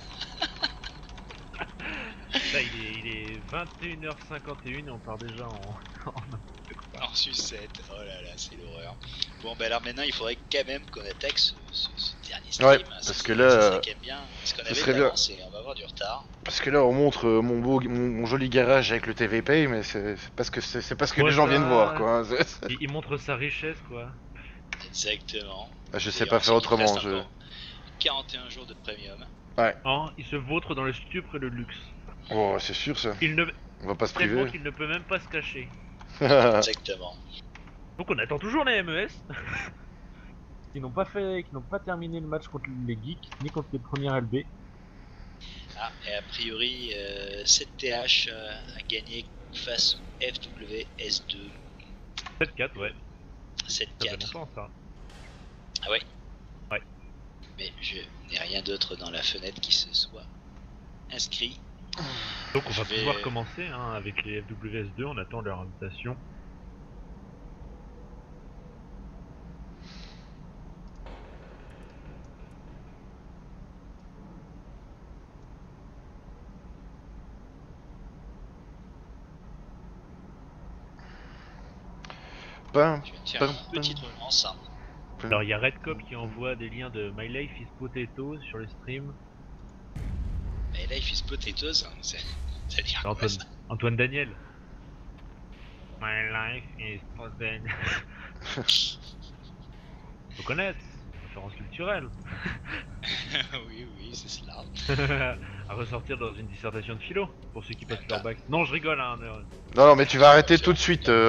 Là, il est 21h51 et on part déjà en sucette. Oh là là, c'est l'horreur. Bon, alors maintenant, il faudrait quand même qu'on attaque ce dernier stream. Ouais, hein, parce que là, bien. Parce qu'on serait avait bien. On va avoir du retard. Parce que là, on montre mon joli garage avec le TVP, mais c'est parce que les gens viennent voir, quoi. Il montre sa richesse, quoi. Exactement. Je sais pas faire autrement. 41 jours de premium. Il se vautre dans le stupre et le luxe. Oh, c'est sûr ça. Il ne... On va pas se Tellement priver. qu'il ne peut même pas se cacher. Exactement. Donc on attend toujours les MES qui n'ont pas terminé le match contre les Geeks ni contre les premières LB. Ah, et a priori, 7TH a gagné face au FWS2 7-4, ouais. Ça fait 7-4. longtemps ça. Ah ouais. Ouais. Mais je n'ai rien d'autre dans la fenêtre qui se soit inscrit. Donc on va Je vais- pouvoir commencer hein, avec les FWS2, on attend leur invitation. Pam, Je viens de faire pam, une petite relance. Hein. Alors il y a Redcop qui envoie des liens de My Life is Potato sur le stream. Mais Life is Potatoes, hein, c'est-à-dire quoi, Antoine, ça Antoine Daniel. My life is potato. Faut connaître, référence culturelle. Oui, c'est cela. À ressortir dans une dissertation de philo, pour ceux qui passent leur bac. Non, je rigole, hein. Non, mais tu vas arrêter tout de suite. Tout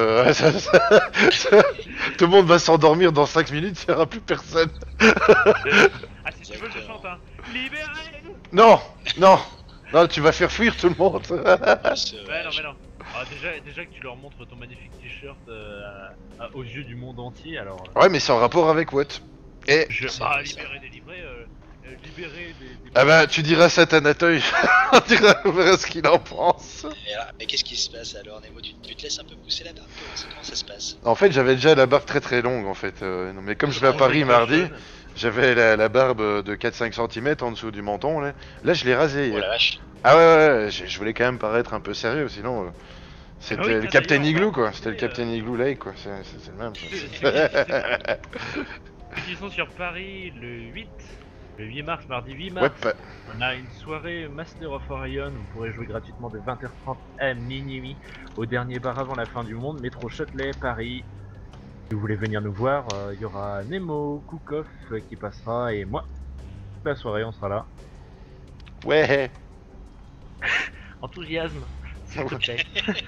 le monde va s'endormir dans 5 minutes, il n'y aura plus personne. Ah, si tu veux, je chante, hein. Libérez. Non, non, non, tu vas faire fuir tout le monde. Ouais, non, mais non. Ah, déjà que tu leur montres ton magnifique t-shirt aux yeux du monde entier, alors. Ouais, mais c'est en rapport avec what? Et Libérer, délivrer, libérer des. ah bah, tu diras ça à Tanatoy. On verra ce qu'il en pense. Mais qu'est-ce qui se passe alors, Nemo, tu te laisses un peu pousser la barbe? Comment ça se passe? En fait, j'avais déjà la barbe très très longue en fait. Non, mais comme je vais à Paris mardi, j'avais la barbe de 4-5 cm en dessous du menton là. Là, je l'ai rasé. Oh la vache. Ah ouais, je voulais quand même paraître un peu sérieux, sinon c'était Ah oui, le tiens, Captain d'ailleurs, Igloo on va quoi, en c'était le parler, Captain Igloo Lake quoi, c'est le même. Ceux qui sont sur Paris le 8 mars, mardi 8 mars, Ouais, on a une soirée Master of Orion, vous pourrez jouer gratuitement de 20h30 à minuit au dernier bar avant la fin du monde, métro Châtelet, Paris. Si vous voulez venir nous voir, il y aura Nemo, Koukov qui passera et moi. Toute la soirée, on sera là. ouais. Enthousiasme, s'il te plaît.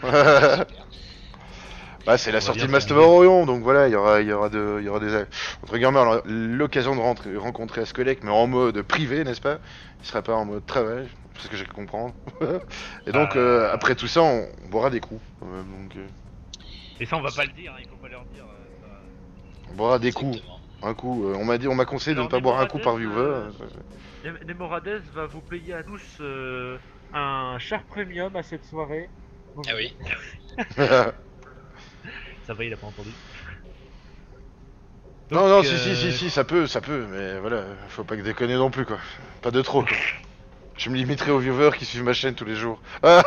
Bah c'est la On va sortie bien de Master terminer. of Orion, donc voilà, il y aura des entre guillemets alors, l'occasion de rencontrer Askelec, mais en mode privé, n'est-ce pas? Il sera pas en mode travail, c'est ce que j'ai pu comprendre. Et donc après tout ça, on boira des coups. Donc, Et ça, on va pas le dire, hein, il faut pas leur dire. on boira des coups. Exactement. Un coup, on m'a conseillé de ne Alors, pas boire un coup par Nemorades, viewer. Nemorades va vous payer à tous un char premium à cette soirée. Ah oui. Ça va, il a pas entendu. Non, Donc, si, ça peut, mais voilà, faut pas que déconner non plus quoi. Pas de trop quoi. Je me limiterai aux viewers qui suivent ma chaîne tous les jours.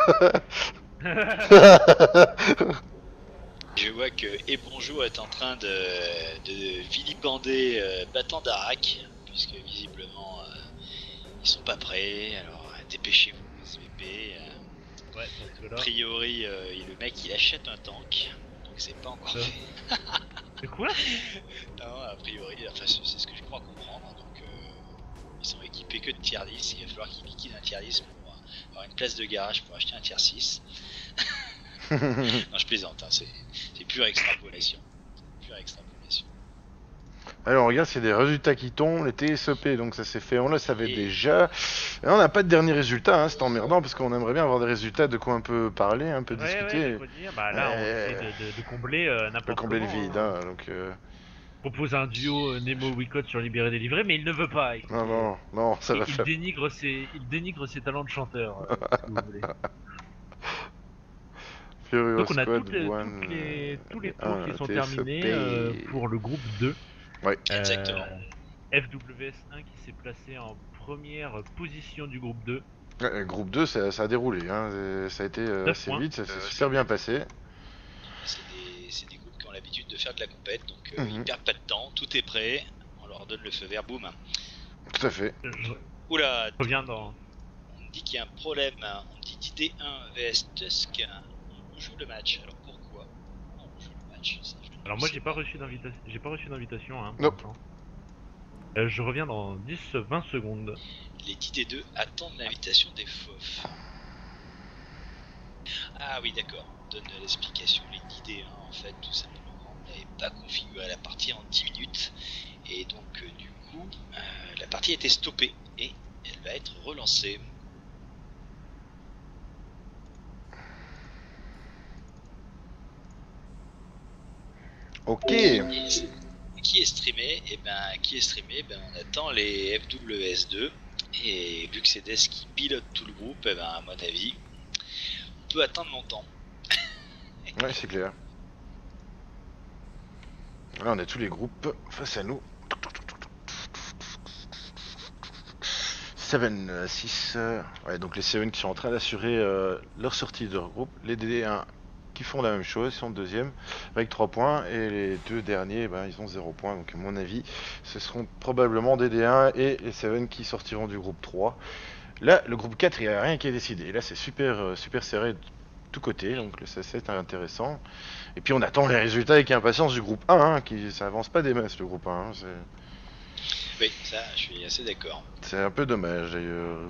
Je vois que Ebonjo est en train de vilipender Battant d'Arak, puisque visiblement ils sont pas prêts, alors dépêchez-vous SVP. Ouais, parce que A là. priori, le mec il achète un tank, donc c'est pas encore Ça. fait. C'est quoi? Non, a priori, enfin, c'est ce que je crois comprendre, donc ils sont équipés que de tier 10, il va falloir qu'ils liquident un tier 10 pour avoir une place de garage pour acheter un tier 6. Non, je plaisante, hein, c'est pure extrapolation. Pure extrapolation. Alors on regarde s'il y a des résultats qui tombent, les TSOP, donc ça s'est fait, on le savait Et- déjà. Et on n'a pas de derniers résultats, hein, c'est emmerdant parce qu'on aimerait bien avoir des résultats de quoi un peu parler, un peu Ouais, discuter. ouais, faut dire. Bah là, on essaie de combler On peut n'importe combler le comment, vide, hein. hein, donc Propose un duo Nemo Wicott sur Libéré Délivré, mais il ne veut pas. non, ça va Il faire. dénigre ses talents de chanteur, si vous voulez. Furious Donc on a Squad, tous les tours qui sont terminés pour le groupe 2. Exactement. FWS1 qui s'est placé en première position du groupe 2. Le groupe 2, ça a déroulé, hein, ça a été 9 assez points. vite, ça s'est super bien passé. C'est des groupes qui ont l'habitude de faire de la compète, donc Mhm. ils perdent pas de temps, tout est prêt, on leur donne le feu vert, boum. Tout à fait. Je Oula, reviens dans. on me dit qu'il y a un problème, hein. On me dit d'ID1 vs Tusk, on joue le match, alors pourquoi on joue le match? Ça, je ne Alors moi sais j'ai pas reçu d'invitation. Hein, pour Nope. l'instant. Je reviens dans 10-20 secondes. Les 10D2 attendent l'invitation des FOF. Ah oui, d'accord. On donne l'explication. Les 10D1, en fait, tout simplement, on n'avait pas configuré la partie en 10 minutes. Et donc, du coup, la partie a été stoppée. Et elle va être relancée. Ok. Qui est streamé? Et ben, on attend les FWS2. Et vu que c'est Des qui pilote tout le groupe, et ben, à mon avis, on peut attendre longtemps. Ouais, c'est clair. Là, on a tous les groupes face à nous. 7, 6. Ouais, donc les 7 qui sont en train d'assurer leur sortie de leur groupe. Les DD1 qui font la même chose, ils sont deuxième avec 3 points. Et les deux derniers, ben, ils ont 0 points. Donc, à mon avis, ce seront probablement DD1 et les 7 qui sortiront du groupe 3. Là, le groupe 4, il n'y a rien qui est décidé. Là, c'est super serré de tous côtés. Donc, ça, c'est intéressant. Et puis, on attend les résultats avec impatience du groupe 1. Hein, ça avance pas des masses, le groupe 1. Hein, Oui, ça, je suis assez d'accord. c'est un peu dommage d'ailleurs.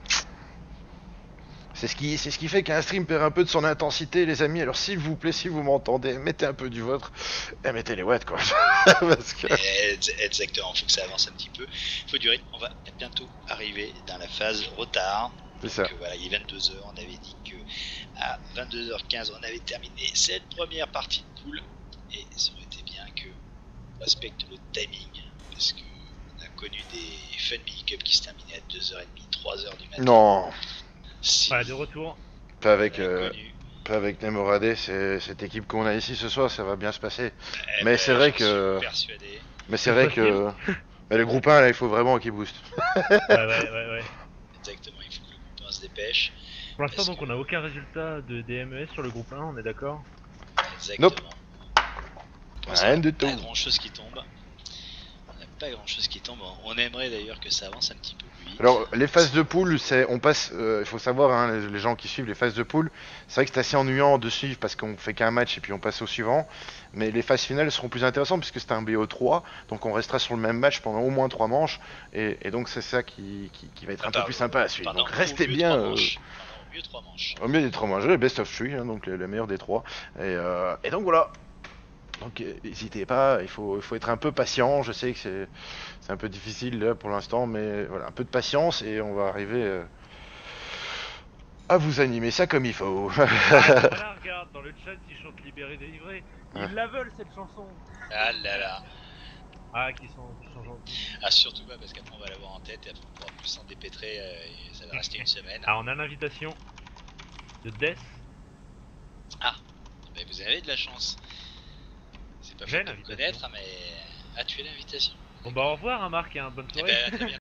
C'est ce qui fait qu'un stream perd un peu de son intensité, les amis. Alors s'il vous plaît, si vous m'entendez, mettez un peu du vôtre et mettez les watts quoi. Parce que... Exactement, il faut que ça avance un petit peu. Il faut du rythme. On va bientôt arriver dans la phase retard. C'est ça. Voilà, il est 22h. On avait dit que à 22h15, on avait terminé cette première partie de pool. Et ça aurait été bien que on respecte le timing. Parce que on a connu des Fun Mini Cup qui se terminaient à 2h30, 3h du matin. Non, Si Voilà, de retour. pas avec, on a connu. pas avec Nemorade, c'est cette équipe qu'on a ici ce soir, ça va bien se passer. Eh Mais ben, c'est vrai j'en que- suis persuadé. Mais c'est vrai que mais le groupe 1 là, il faut vraiment qu'il booste. Ouais. Exactement, il faut que le groupe 1 se dépêche. Pour l'instant, Parce donc, que- on a aucun résultat de DMES sur le groupe 1, on est d'accord? Exactement. Nope. Pour l'instant, Rien on a du pas tout. grand chose qui tombe. On n'a pas grand chose qui tombe. On aimerait d'ailleurs que ça avance un petit peu plus vite. Alors les phases de poule, on passe, il faut savoir, hein, les gens qui suivent les phases de poule, c'est vrai que c'est assez ennuyant de suivre parce qu'on fait qu'un match et puis on passe au suivant. Mais les phases finales seront plus intéressantes puisque c'est un BO3, donc on restera sur le même match pendant au moins 3 manches et donc c'est ça qui va être un peu plus sympa à suivre. Donc restez bien. Pendant au mieux 3 manches. Au mieux des 3 manches, le best of 3, hein, donc le meilleur des 3. Et donc voilà. Donc n'hésitez pas, il faut être un peu patient. Je sais que c'est un peu difficile là pour l'instant, mais voilà, un peu de patience et on va arriver à vous animer ça comme il faut. Voilà, regarde, dans le chat, ils chantent Libéré, délivré. Ils Ouais. la veulent cette chanson. Ah là là. Ah, qui sont gentils. Ah, surtout pas parce qu'après on va l'avoir en tête et après on pourra plus s'en dépêtrer et ça va rester une semaine. Ah, on a l'invitation de Death. Mais vous avez de la chance. C'est pas J'ai fait de me l'invitation. connaître, mais. Ah, tu as l'invitation. Bon bah au revoir hein, Marc et bonne Eh soirée. ben, à très bientôt.